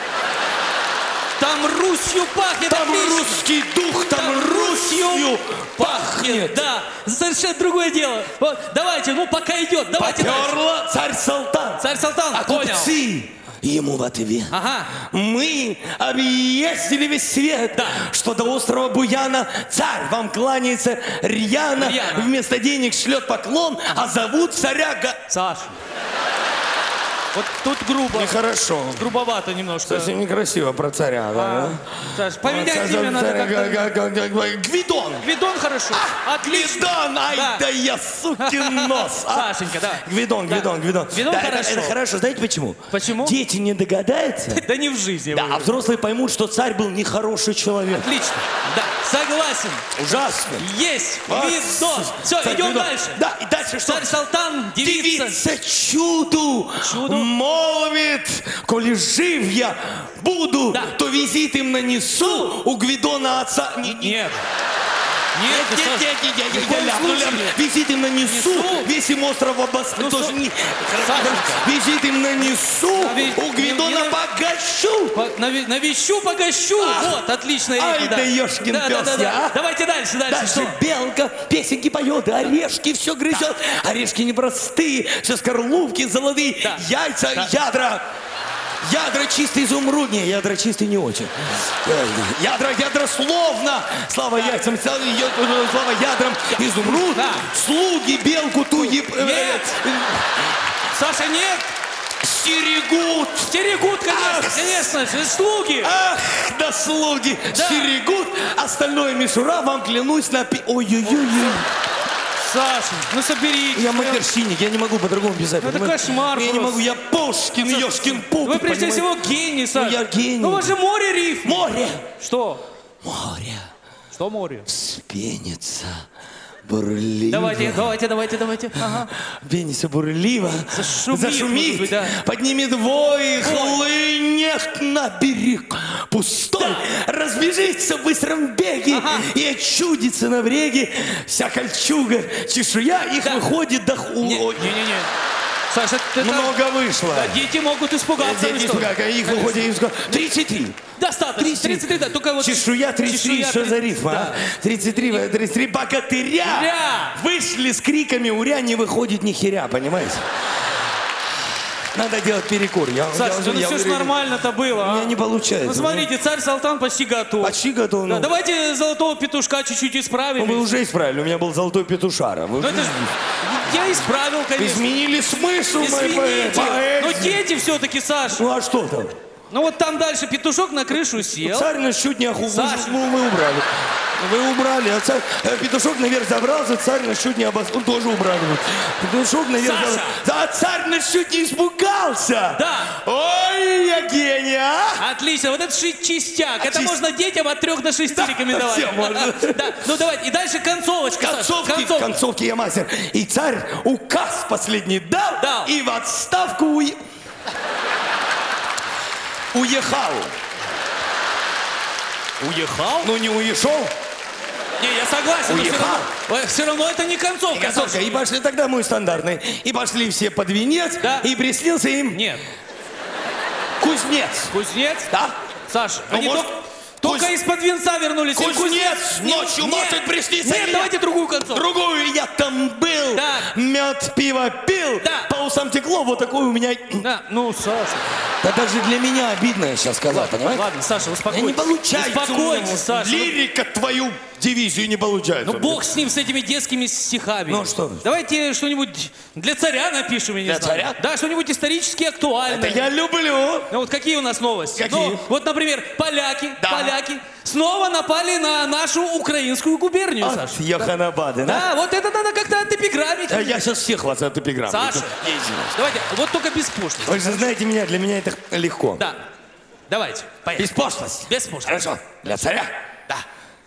Там Русью пахнет. Там отлично. русский дух, там Русью пахнет. Да, совершенно другое дело. Вот, давайте, ну пока идет, давайте дальше. Поперла царь Салтан. Царь Салтан, А понял. купцы ему в ответ. Ага. Мы объездили весь свет, Да. что до острова Буяна царь вам кланяется рьяно, Рьяно. вместо денег шлет поклон, а зовут царя Саш, вот тут грубо. Нехорошо. Грубовато немножко. Совсем некрасиво про царя, да? Саш, поменять имя надо как-то. Гвидон. Гвидон хорошо. Отлично. Гвидон, ай Да. да я сукин нос. а. Сашенька, да. Гвидон. Гвидон Да, хорошо. Это хорошо, знаете почему? Почему? Дети не догадаются, Да не в жизни. да, а взрослые поймут, что царь был нехороший человек. Отлично. Да, согласен. Ужасно. Есть. А, Гвидон. Все, царь идем Гвидон. дальше. Да, и дальше что? Царь Салтан, девица. Девица чуду, молвит, коли жив я буду, Да. то визит им нанесу у Гвидона отца. Нет. Нет, Саш, я в коем ляпну. случае? Визит им нанесу, Несу? весь им остров обострю. Ну, Тоже что? не... Сашенька. Визит им нанесу, ведь у Гвидона не- погощу. Навещу, погощу. Вот, отличная Ай речь. да ёшкин пёс я, а. Давайте дальше. Дальше Что? белка песенки поет, орешки все грызет. Орешки непростые, все скорлупки золотые, Да. яйца, Да. ядра. Ядра чистые изумрудные, ядра чистые не очень. Ядра словно, слава яйцам, слава ядрам изумруд. Да. Слуги белку ту Нет. Саша, нет. стерегут. Стерегут, конечно же, слуги. Ах, да слуги Да. стерегут. Остальное мишура вам клянусь на Ой-ой-ой. Саша, ну соберитесь. Я матерщинник, я не могу по-другому писать. Ну, это понимаете? кошмар Я не просто. могу, я Пушкин, ёшкин пуп. Вы прежде всего гений, Саша. я гений. Ну, у вас же море рифм. Море. Что? Море Что море? пенится бурливо. Давайте. Ага. Пенится бурливо. Зашумит, может быть, да. Поднимет вой, хлынет на берег. Пустой, разбежится в быстром беге Ага. и очудится на бреге. Вся кольчуга, чешуя, их Да. выходит до Не. Саша, это... Много вышло. Да, дети могут испугаться. Дети вы что? испугались, их выходит из 33. Достаточно. 33, да, только вот... Чешуя 33, Чешуя что за 30, рифма, да. а? 33 богатыря Уря! вышли с криками «Уря!» не выходит ни херя, понимаете? Надо делать перекур. Саша, ну все ж нормально-то было. У а? меня не получается. Ну смотрите, царь Салтан почти готов. Почти готов. Да, ну. давайте золотого петушка чуть-чуть исправим. Ну, вы уже исправили, у меня был золотой петушара. Вы Ну это ж... Я исправил, конечно. изменили смысл моей Извините. Но поэзии. дети все-таки, Саш. Ну а что там? Ну вот там дальше петушок на крышу сел. Царь нас чуть не охуел. Саша. Вы убрали. Вы убрали. А царь, петушок наверх забрался, царь нас чуть не Он тоже убрали. Петушок наверх Саша. забрался. Да, царь нас чуть не испугался. Да. Ой, я гений, а? Отлично, вот это чистяк. Это чист- можно детям от 3 до 6 Да, рекомендовать. всем можно. Да. Ну давайте, и дальше концовочка. Саша. Концовки я мастер. И царь указ последний дал. И в отставку уехал. Уехал? Ну не уехал. Не, я согласен. Уехал. Все равно это не концовка. Концовка. И пошли тогда мой стандартный. И пошли все под венец. Да. И приснился им Нет. кузнец. Кузнец? Да? Саша, Ну, они может, только из-под венца вернулись. Им Кузнец Не- ночью нет, может присниться. Нет, или давайте другую концовку. Другую. Я там был. Да. Мед, пиво пил. Да. По усам текло. Вот такой у меня... Да, ну, Саша. Да даже для меня обидно я сейчас сказал, понимаете? Ладно, Саша, успокойтесь. Не получается. Успокойтесь, Саша. Лирика твою дивизию не получается. Ну, бог с ним, с этими детскими стихами. Ну, что? Давайте что-нибудь для царя напишем, я не Для знаю. царя? Да, что-нибудь исторически актуальное. Это я люблю. Ну, вот какие у нас новости? Какие? Ну, вот, например, поляки Да. снова напали на нашу украинскую губернию, От Саша. Йоханабада, да? Да, вот это надо как-то отэпиграммить. Да, я сейчас всех вас от эпиграммы. Саша, Я извиняюсь. давайте, вот только без пошлости. Вы же знаете меня, для меня это легко. Да, давайте, поехали. Без пошлости. Без пошлости. Хорошо. Для царя? Да.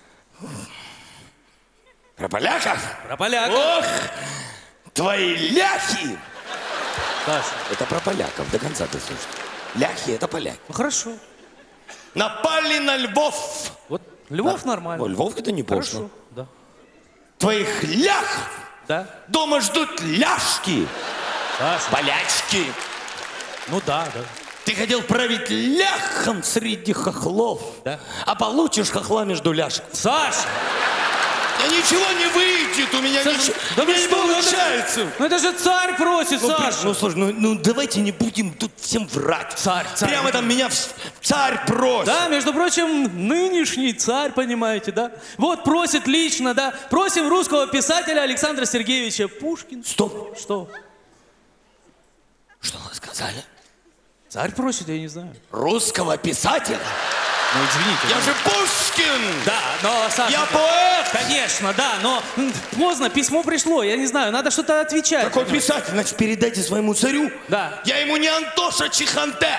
Про поляков? Про поляков. Ох, твои ляхи! Саша, Это про поляков, до конца ты слушай. Ляхи — это поляки. ну хорошо. Напали на Львов. Вот Львов нормально. О, Львов — это не пошло. Хорошо, да. Твоих ляхов Да. дома ждут ляшки. Саша. Полячки. Ну да, да. Ты хотел править ляхом среди хохлов. Да. А получишь хохла между ляжек. Саша! Да ничего не выйдет, у меня ничего Да у меня вы не что, получается. Ну это же царь просит, Саша! Ну слушай, ну давайте не будем тут всем врать. Царь. Прямо там меня царь просит. Да, между прочим, нынешний царь, понимаете, да? Вот просит лично, да? Просим русского писателя Александра Сергеевича Пушкина. Стоп. Что? Что вы сказали? Царь просит, я не знаю. Русского писателя? Ну, извините. Я же Пушкин! Да, но, Саша... Я поэт! Конечно, да, но поздно, письмо пришло, я не знаю, надо что-то отвечать. Какой писатель? Значит, передайте своему царю. Да. Я ему не Антоша Чиханте.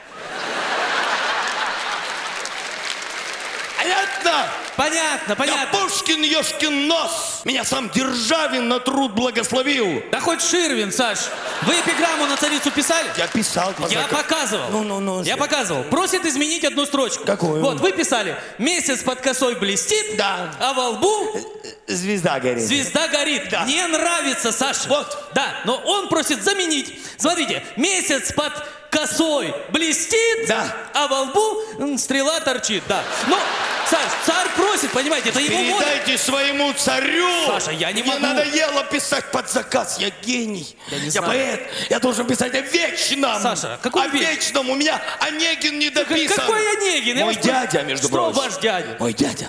Понятно? Понятно, понятно. Я Пушкин, ёшкин нос. Меня сам Державин на труд благословил. Да хоть Ширвин, Саш. Вы эпиграмму на царицу писали? Я писал. Я показывал. Ну. Я показывал. Просит изменить одну строчку. Какую? Вот, вы писали: месяц под косой блестит, Да. а во лбу Звезда горит. звезда горит. Да. Не нравится, Саша. Вот. Да, но он просит заменить. Смотрите, месяц под косой блестит, Да. а во лбу стрела торчит. Да. Ну, Саш, царь просит, понимаете, это его воля. Передайте своему царю. Саша, я не Мне могу. надоело писать под заказ. Я гений. Я не Я знаю. поэт. Я должен писать о вечном. Саша, какой о вечном? У меня Онегин не дописан. Какой Онегин? Я Мой вас прошу. дядя, между Что прочим. ваш дядя? Мой дядя.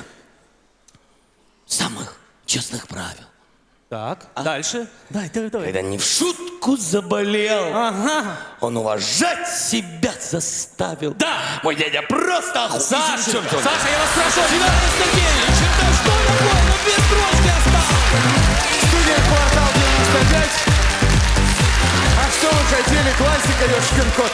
Самых честных правил. Так, дальше. Давай. Когда не в шутку заболел, Ага. он уважать себя заставил. Да. Мой дядя просто охуенный. Саша, Всё, всё. Саша, я вас прошу, Александр Сергеевич, это что такое? Ну, без строчки осталось. Студия «Квартал 95». А что вы хотели? Классика, ёшкин кот.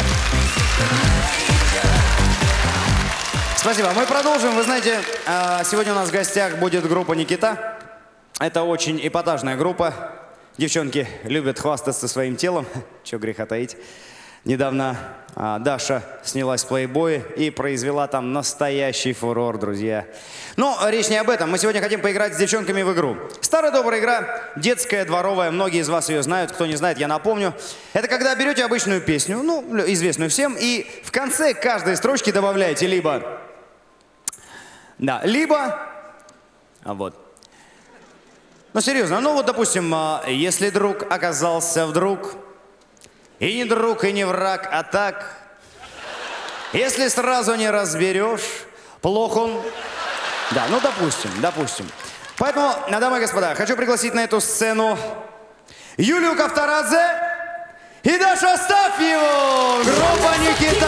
Спасибо. Мы продолжим. Вы знаете, сегодня у нас в гостях будет группа «Никита». Это очень эпатажная группа. Девчонки любят хвастаться своим телом. Чего греха таить. Недавно Даша снялась в «Плейбое» и произвела там настоящий фурор, друзья. Но речь не об этом. Мы сегодня хотим поиграть с девчонками в игру. Старая добрая игра, детская, дворовая. Многие из вас ее знают. Кто не знает, я напомню. Это когда берете обычную песню, ну, известную всем, и в конце каждой строчки добавляете либо... Да, либо... Вот. Ну, серьезно, ну вот, допустим, если друг оказался вдруг, и не друг, и не враг, а так, если сразу не разберешь, плох он... Да, ну, допустим. Поэтому, дамы и господа, хочу пригласить на эту сцену Юлию Ковторадзе и Дашу Астафьеву, группа «Никита».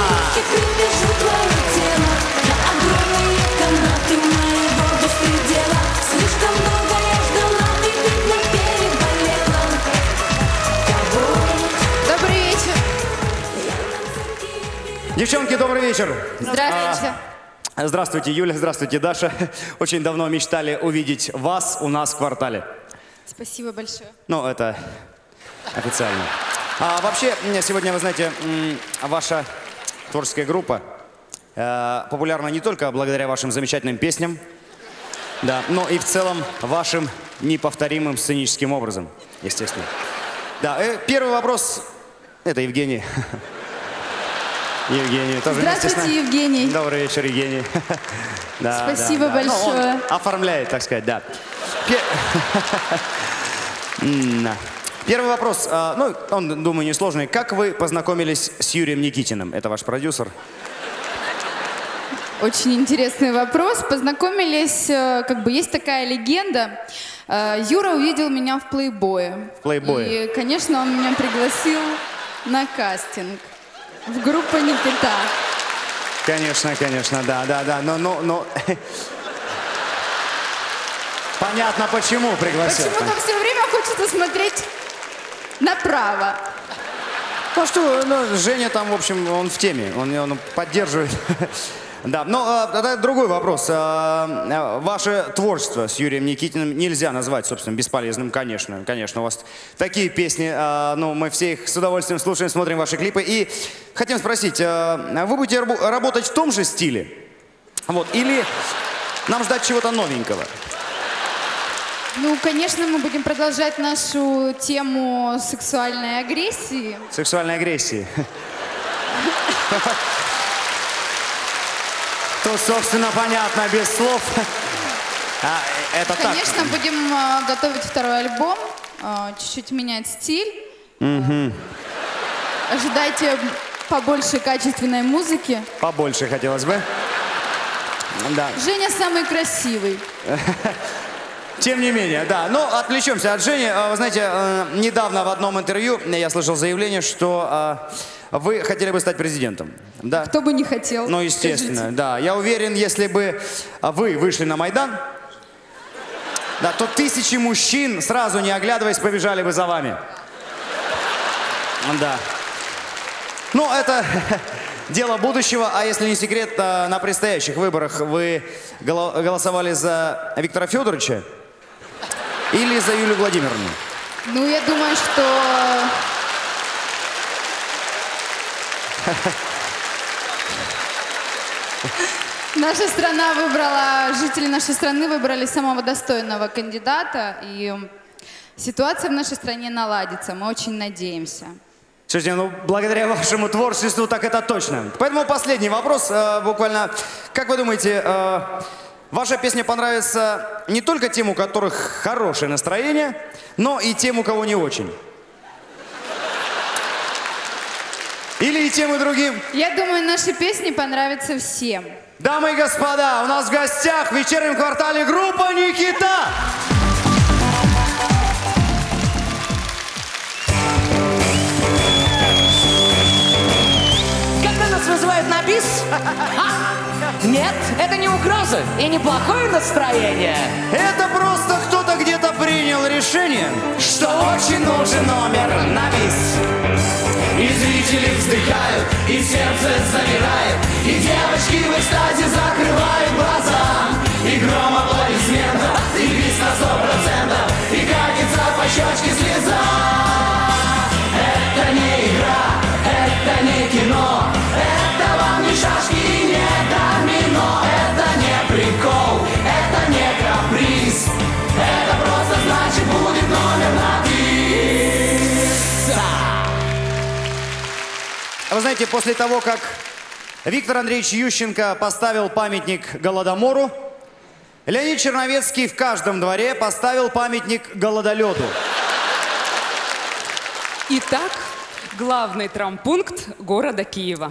Добрый вечер. Девчонки, добрый вечер. Здравствуйте. Здравствуйте, Юля, здравствуйте, Даша. Очень давно мечтали увидеть вас у нас в квартале. Спасибо большое. Ну, это официально. А вообще, сегодня, вы знаете, ваша творческая группа Популярна не только благодаря вашим замечательным песням, да, но и в целом вашим неповторимым сценическим образом, естественно. Да, первый вопрос – это Евгений. Евгений тоже. Здравствуйте, Евгений. Добрый вечер, Евгений. Да, Спасибо да, да. большое. Ну, он оформляет, так сказать, да. Первый вопрос, ну, он, думаю, несложный. Как вы познакомились с Юрием Никитиным? Это ваш продюсер. Очень интересный вопрос. Познакомились, как бы есть такая легенда. Юра увидел меня в плейбое. В плейбое. И, конечно, он меня пригласил на кастинг в группу Никита. Конечно, конечно, да. Но... Понятно, почему пригласил. Почему-то все время хочется смотреть направо. Ну что, ну, Женя там, в общем, он в теме, он поддерживает. Да, но тогда другой вопрос. Ваше творчество с Юрием Никитиным нельзя назвать, собственно, бесполезным, конечно. Конечно, у вас такие песни, ну, мы все их с удовольствием слушаем, смотрим ваши клипы. И хотим спросить, вы будете работать в том же стиле? Вот, или нам ждать чего-то новенького? Ну, конечно, мы будем продолжать нашу тему сексуальной агрессии. Сексуальной агрессии. Тут, собственно, понятно, без слов. Это так. Конечно, будем готовить второй альбом, чуть-чуть менять стиль. Ожидайте побольше качественной музыки. Побольше хотелось бы. Да. Женя самый красивый. Тем не менее, да. Но отвлечемся от Жени. Вы знаете, недавно в одном интервью я слышал заявление, что вы хотели бы стать президентом. Да? Кто бы не хотел. Ну, естественно, скажите. да. Я уверен, если бы вы вышли на Майдан, да, то тысячи мужчин, сразу не оглядываясь, побежали бы за вами. Да. Ну, это дело будущего. А если не секрет, на предстоящих выборах вы голосовали за Виктора Федоровича или за Юлию Владимировну? Ну, я думаю, что... Наша страна выбрала, жители нашей страны выбрали самого достойного кандидата, и ситуация в нашей стране наладится. Мы очень надеемся. Слушайте, ну, благодаря вашему творчеству, так это точно. Поэтому последний вопрос, буквально. Как вы думаете, ваша песня понравится не только тем, у которых хорошее настроение, но и тем, у кого не очень? Или и тем, и другим? Я думаю, наши песни понравятся всем. Дамы и господа, у нас в гостях в вечернем квартале группа «Никита». Когда нас вызывают на бис? Нет, это не угроза и не плохое настроение. Это просто кто-то где-то принял решение, что очень нужен номер на бис. И зрители вздыхают, и сердце замирает, и девочки в экстазе закрывают глаза. И гром аплодисментов, и бис на 100%, и катится по щечке слеза. Это не игра, это не кино, это вам не шашки и не домино. Это не прикол, это не каприз, это просто значит будет номер на бис. Вы знаете, после того, как Виктор Андреевич Ющенко поставил памятник Голодомору, Леонид Черновецкий в каждом дворе поставил памятник голодоледу. Итак, главный травмпункт города Киева.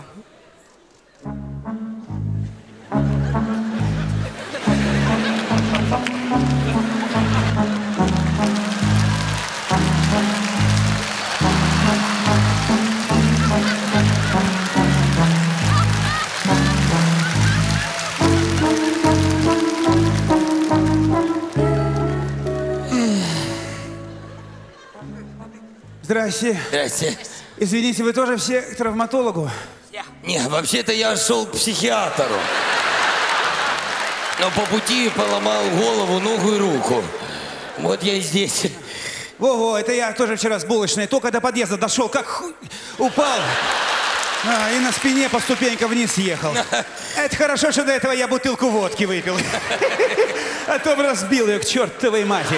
Здрасте. Здрасте. Извините, вы тоже все к травматологу? Не, вообще-то я шел к психиатру. Но по пути поломал голову, ногу и руку. Вот я и здесь. Ого, это я тоже вчера с булочной. Только до подъезда дошел, как упал. И на спине по ступенькам вниз съехал. Это хорошо, что до этого я бутылку водки выпил. А то бы разбил ее к чертовой матери.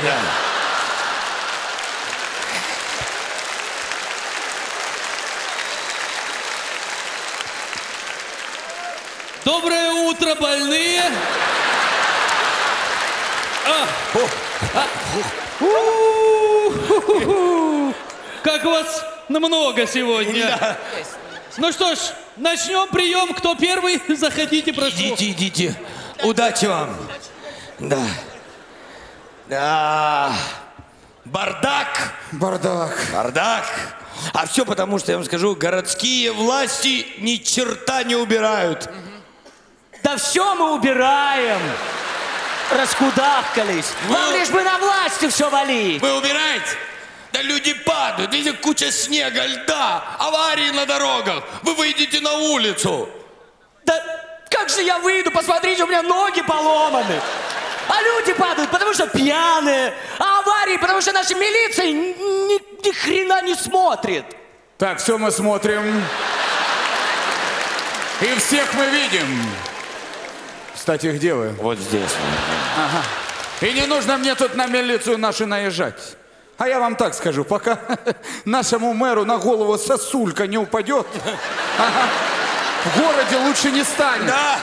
Доброе утро, больные! Как вас много сегодня. Ну что ж, начнем прием. Кто первый? Заходите, прошу. Идите. Удачи вам. Да. Бардак. А все потому, что я вам скажу, городские власти ни черта не убирают. Да все мы убираем. Раскудахкались. Вам лишь бы на власти все валить. Вы убираете? Да люди падают, видите, куча снега, льда, аварии на дорогах. Вы выйдете на улицу. Да как же я выйду? Посмотрите, у меня ноги поломаны. А люди падают, потому что пьяные. А аварии, потому что наша милиция ни хрена не смотрит. Так, все мы смотрим. И всех мы видим. Кстати, где вы? Вот здесь. Ага. И не нужно мне тут на милицию нашу наезжать. А я вам так скажу, пока нашему мэру на голову сосулька не упадет, в городе лучше не станет. Да.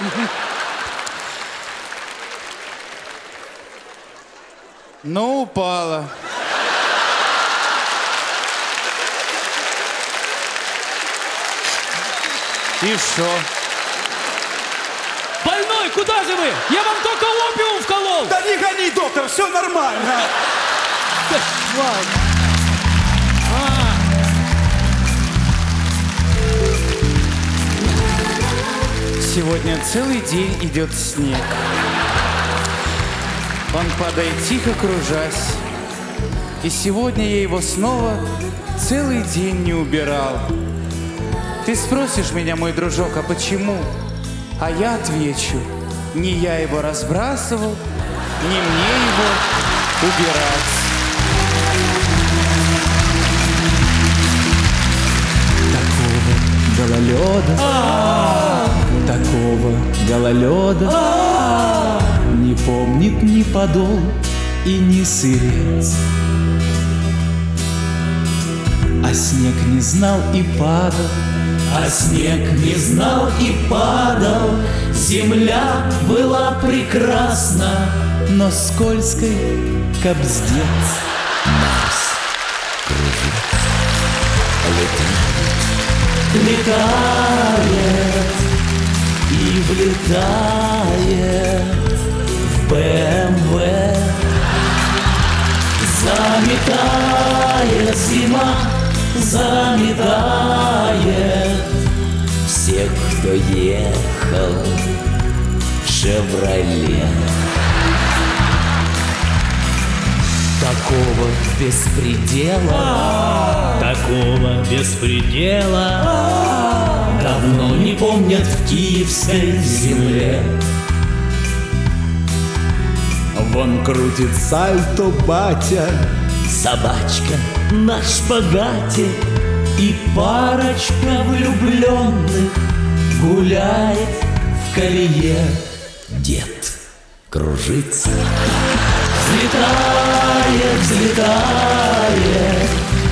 Ну, упала. И что? Больной, куда же вы? Я вам только опиум вколол. Да не гони, доктор, все нормально. Сегодня целый день идет снег. Он падает тихо, кружась. И сегодня я его снова целый день не убирал. Ты спросишь меня, мой дружок, а почему? А я отвечу, не я его разбрасывал, не мне его убирать. Такого гололеда не помнит ни подол и ни сырец. А снег не знал и падал, земля была прекрасна, но скользкой кобздец. Летает и влетает в БМВ. Заметает зима, заметает всех, кто ехал в «Шевроле». такого беспредела давно не помнят в киевской земле. Вон крутит сальто батя, собачка на шпагате, и парочка влюбленных гуляет в колее. Дед кружится, взлетает, взлетает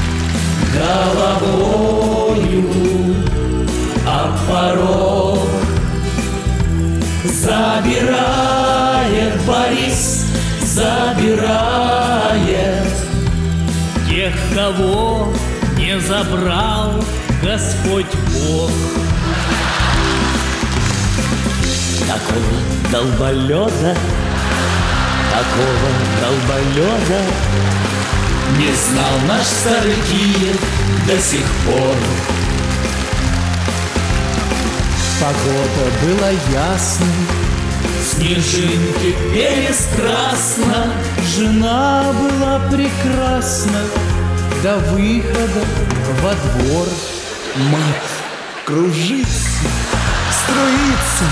головою, а порог забирает Борис, забирает тех, кого не забрал Господь Бог. Такого долболета не знал наш старый Киев до сих пор. Погода была ясной, снежинки пели страстно, жена была прекрасна до выхода во двор. Мать кружится, струится,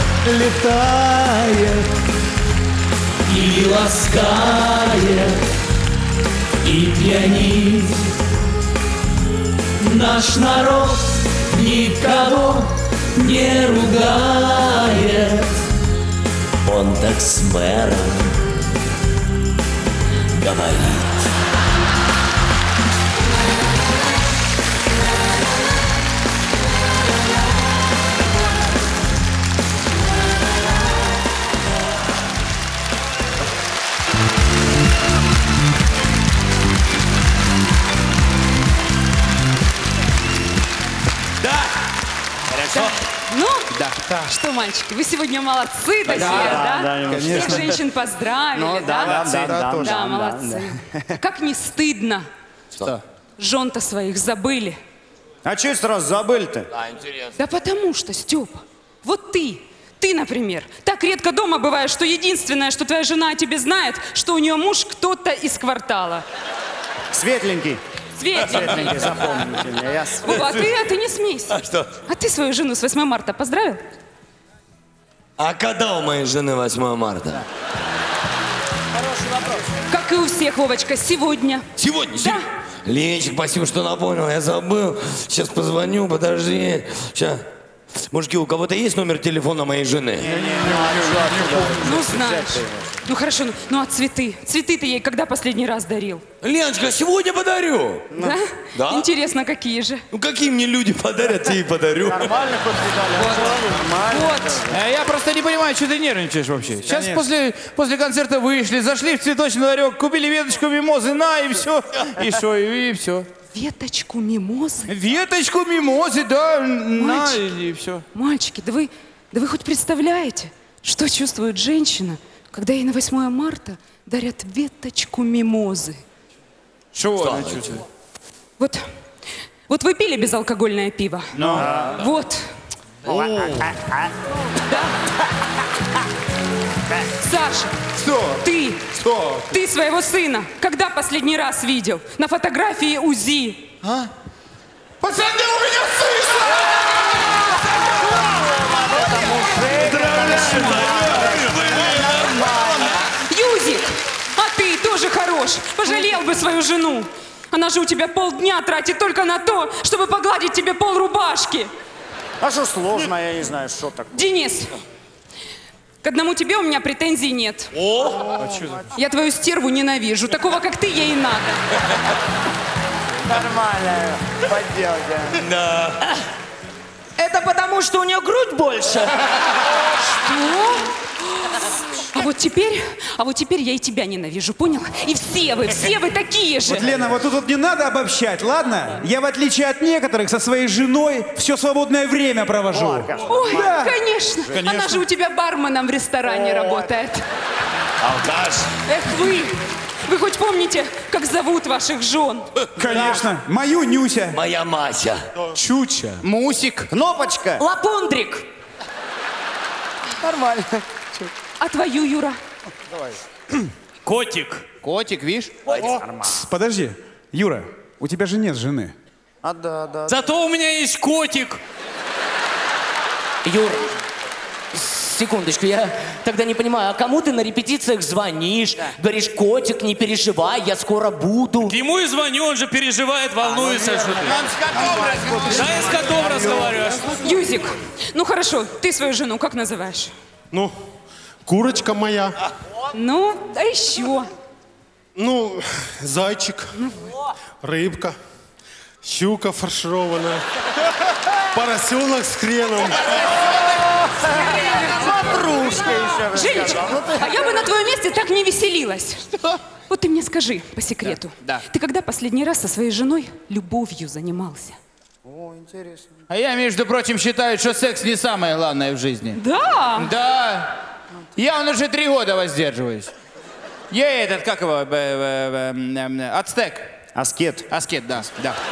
летает и ласкает, и пьянит. Наш народ никого не ругает. Он так с мэром говорит. Ну, что, мальчики, вы сегодня молодцы такие, да? Всех женщин поздравили, да? Да, молодцы. Как не стыдно. Что? Жен-то своих забыли. А чё сразу забыли-то? Да, интересно. Да потому что, Степа, вот ты, например, так редко дома бываешь, что единственное, что твоя жена о тебе знает, что у нее муж кто-то из квартала. Светленький. Светленький. Запомните меня, ясно. Вова, а ты не смейся. А что? А ты свою жену с 8 марта поздравил? А когда у моей жены 8 марта? Хороший вопрос. Как и у всех, Вовочка, сегодня. Сегодня? Да. Ленчик, спасибо, что напомнил. Я забыл. Сейчас позвоню, подожди. Сейчас. Мужики, у кого-то есть номер телефона моей жены? Ну, знаешь. Ну, хорошо, ну а цветы? Цветы ты ей когда последний раз дарил? Леночка, сегодня подарю. Да? Да. Интересно, какие же? Ну, какие мне люди подарят, те и подарю. Нормально подвидали. Вот. Я просто не понимаю, что ты нервничаешь вообще. Сейчас после концерта вышли, зашли в цветочный ларек, купили веточку мимозы, на, и все. И что, и все. Веточку мимозы? Веточку мимозы, да, на, Мальчики. и все. Мальчики, да вы хоть представляете, что чувствует женщина, когда ей на 8 марта дарят веточку мимозы? Чего она чувствует? Вот вы пили безалкогольное пиво? Вот. Да. Саша, ты своего сына когда последний раз видел? На фотографии УЗИ. А? Пацаны, у меня сын! Юзик, а ты тоже хорош. Пожалел бы свою жену. Она же у тебя полдня тратит только на то, чтобы погладить тебе пол рубашки. А что сложно, я не знаю, что так. Денис, к одному тебе у меня претензий нет. Я твою стерву ненавижу. Такого, как ты, ей надо. Нормально, подделка. Да. Это потому, что у нее грудь больше. Что? А вот теперь я и тебя ненавижу, понял? И все вы такие же. Вот, Лена, вот тут вот не надо обобщать, ладно? Я, в отличие от некоторых, со своей женой все свободное время провожу. Ой, Да. конечно. Она же у тебя барменом в ресторане работает. Алкаш. Эх, вы хоть помните, как зовут ваших жен? Конечно. Мою Нюся. Моя Мася. Чуча. Мусик. Кнопочка. Лапундрик. Нормально. А твою, Юра? Котик. Котик, видишь? Подожди. Юра, у тебя же нет жены. Да. Зато у меня есть котик. Юр, секундочку, я тогда не понимаю, а кому ты на репетициях звонишь, говоришь, котик, не переживай, я скоро буду. Ему и звоню, он же переживает, волнуется, что ты. Да, я с котом разговариваю. Юзик, ну хорошо, ты свою жену как называешь? Ну, курочка моя. Ну, а еще? Ну, зайчик, рыбка, щука фаршированная, поросенок с хреном. Женечка, а я бы на твоем месте так не веселилась. Вот ты мне скажи по секрету. Да. Ты когда последний раз со своей женой любовью занимался? О, интересно. А я, между прочим, считаю, что секс не самое главное в жизни. Да? Да. Я уже 3 года воздерживаюсь. Я этот, как его, ацтек. Аскет. Аскет, да.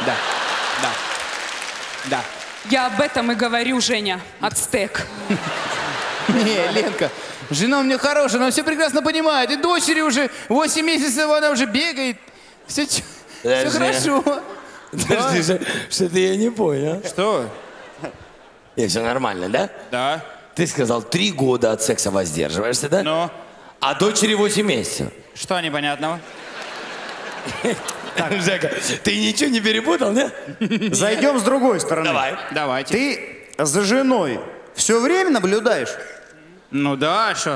Я об этом и говорю, Женя, ацтек. Не, Ленка, жена у меня хорошая, она все прекрасно понимает. И дочери уже 8 месяцев, она уже бегает. Все хорошо. Подожди, что-то я не понял. Что? И все нормально, да? Да. Ты сказал, 3 года от секса воздерживаешься, да? Ну? А дочери 8 месяцев. Что непонятного? Жека, ты ничего не перепутал, да? Зайдем с другой стороны. Давай. Давайте. Ты за женой все время наблюдаешь? Ну да, что?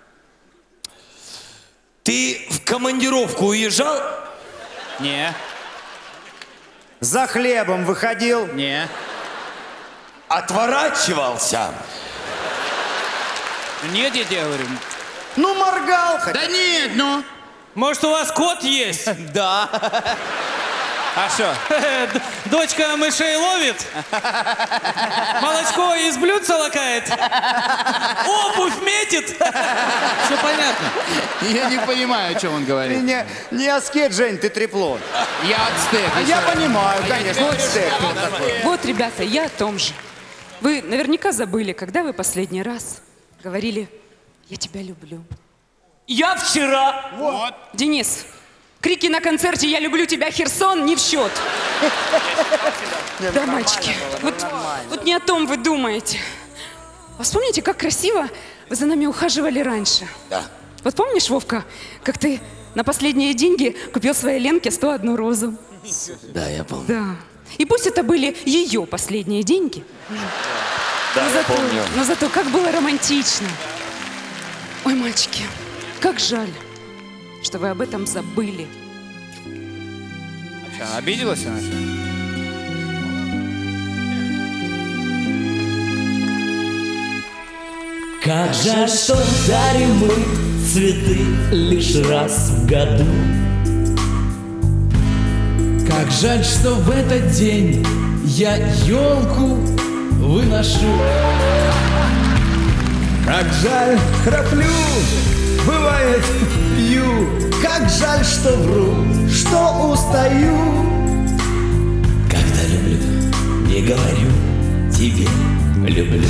Ты в командировку уезжал? Не. За хлебом выходил? Не. Отворачивался? Нет, я тебе говорю. Ну, моргал хотя. Да нет, ну. Может, у вас кот есть? Да. А что? Дочка мышей ловит? Молочко из блюдца лакает? Обувь метит? Все понятно. Я не понимаю, о чем он говорит. Ты не аскет, Жень, ты трепло. Я ацтек. А я понимаю, конечно, ацтек. Вот, ребята, я о том же. Вы наверняка забыли, когда вы последний раз говорили «Я тебя люблю». Я вчера. Вот. Денис, крики на концерте «Я люблю тебя, Херсон» не в счет. Да, мальчики, вот не о том вы думаете. А вспомните, как красиво вы за нами ухаживали раньше. Да. Вот помнишь, Вовка, как ты на последние деньги купил своей Ленке 101 розу? Да, я помню. Да. И пусть это были ее последние деньги. Да, я помню. Но зато как было романтично. Ой, мальчики, как жаль, что вы об этом забыли. А что, обиделась она? Как жаль, что дарим мы цветы лишь раз в году. Как жаль, что в этот день я елку выношу. Как жаль, храплю, бывает пью. Как жаль, что вру, что устаю. Когда люблю, не говорю тебе люблю.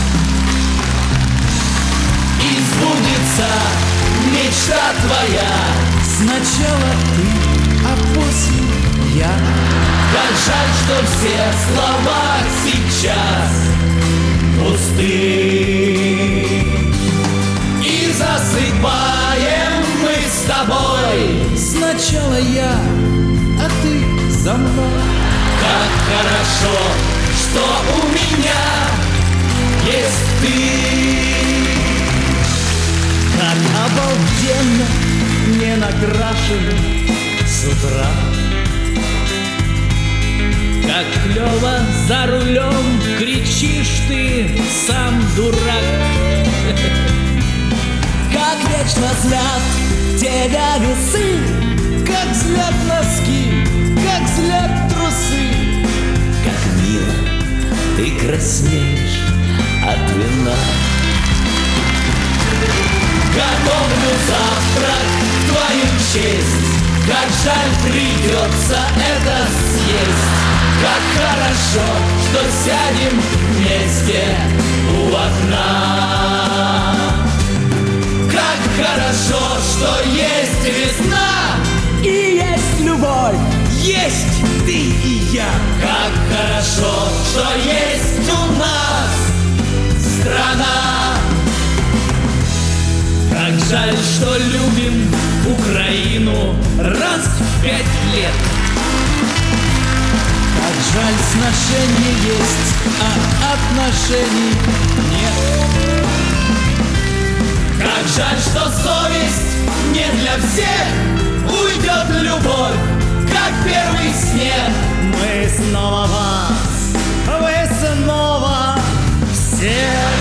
И сбудется мечта твоя. Сначала ты, а после я. Как жаль, что все слова сейчас пусты. И засыпаем мы с тобой. Сначала я, а ты за мной. Как хорошо, что у меня есть ты. Как обалденно, не накрашен с утра. Как клёво за рулем кричишь ты, сам дурак. Как вечно злят тебя весы, как злят носки, как злят трусы. Как мило ты краснеешь от вина. Готовлю завтрак в твою честь. Как жаль, придется это съесть. Как хорошо, что сядем вместе у окна. Как хорошо, что есть весна и есть любовь, есть ты и я. Как хорошо, что есть у нас страна. Как жаль, что любим Украину раз в 5 лет. Как жаль, сношения есть, а отношений нет. Как жаль, что совесть не для всех. Уйдет любовь, как первый снег. Мы снова вас, вы снова всех.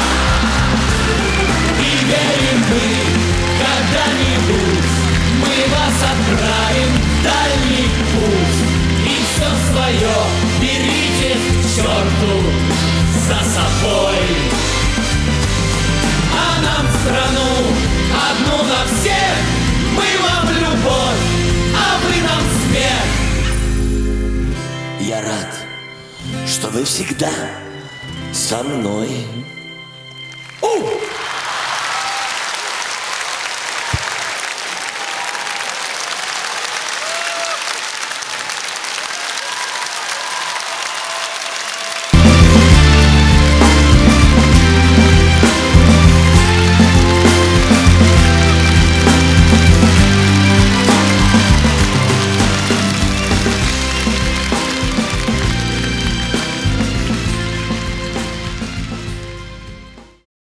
И верим мы, когда-нибудь мы вас отправим в дальний путь. И все свое берите к черту за собой. А нам страну одну на всех. Мы вам любовь, а вы нам смех. Я рад, что вы всегда со мной.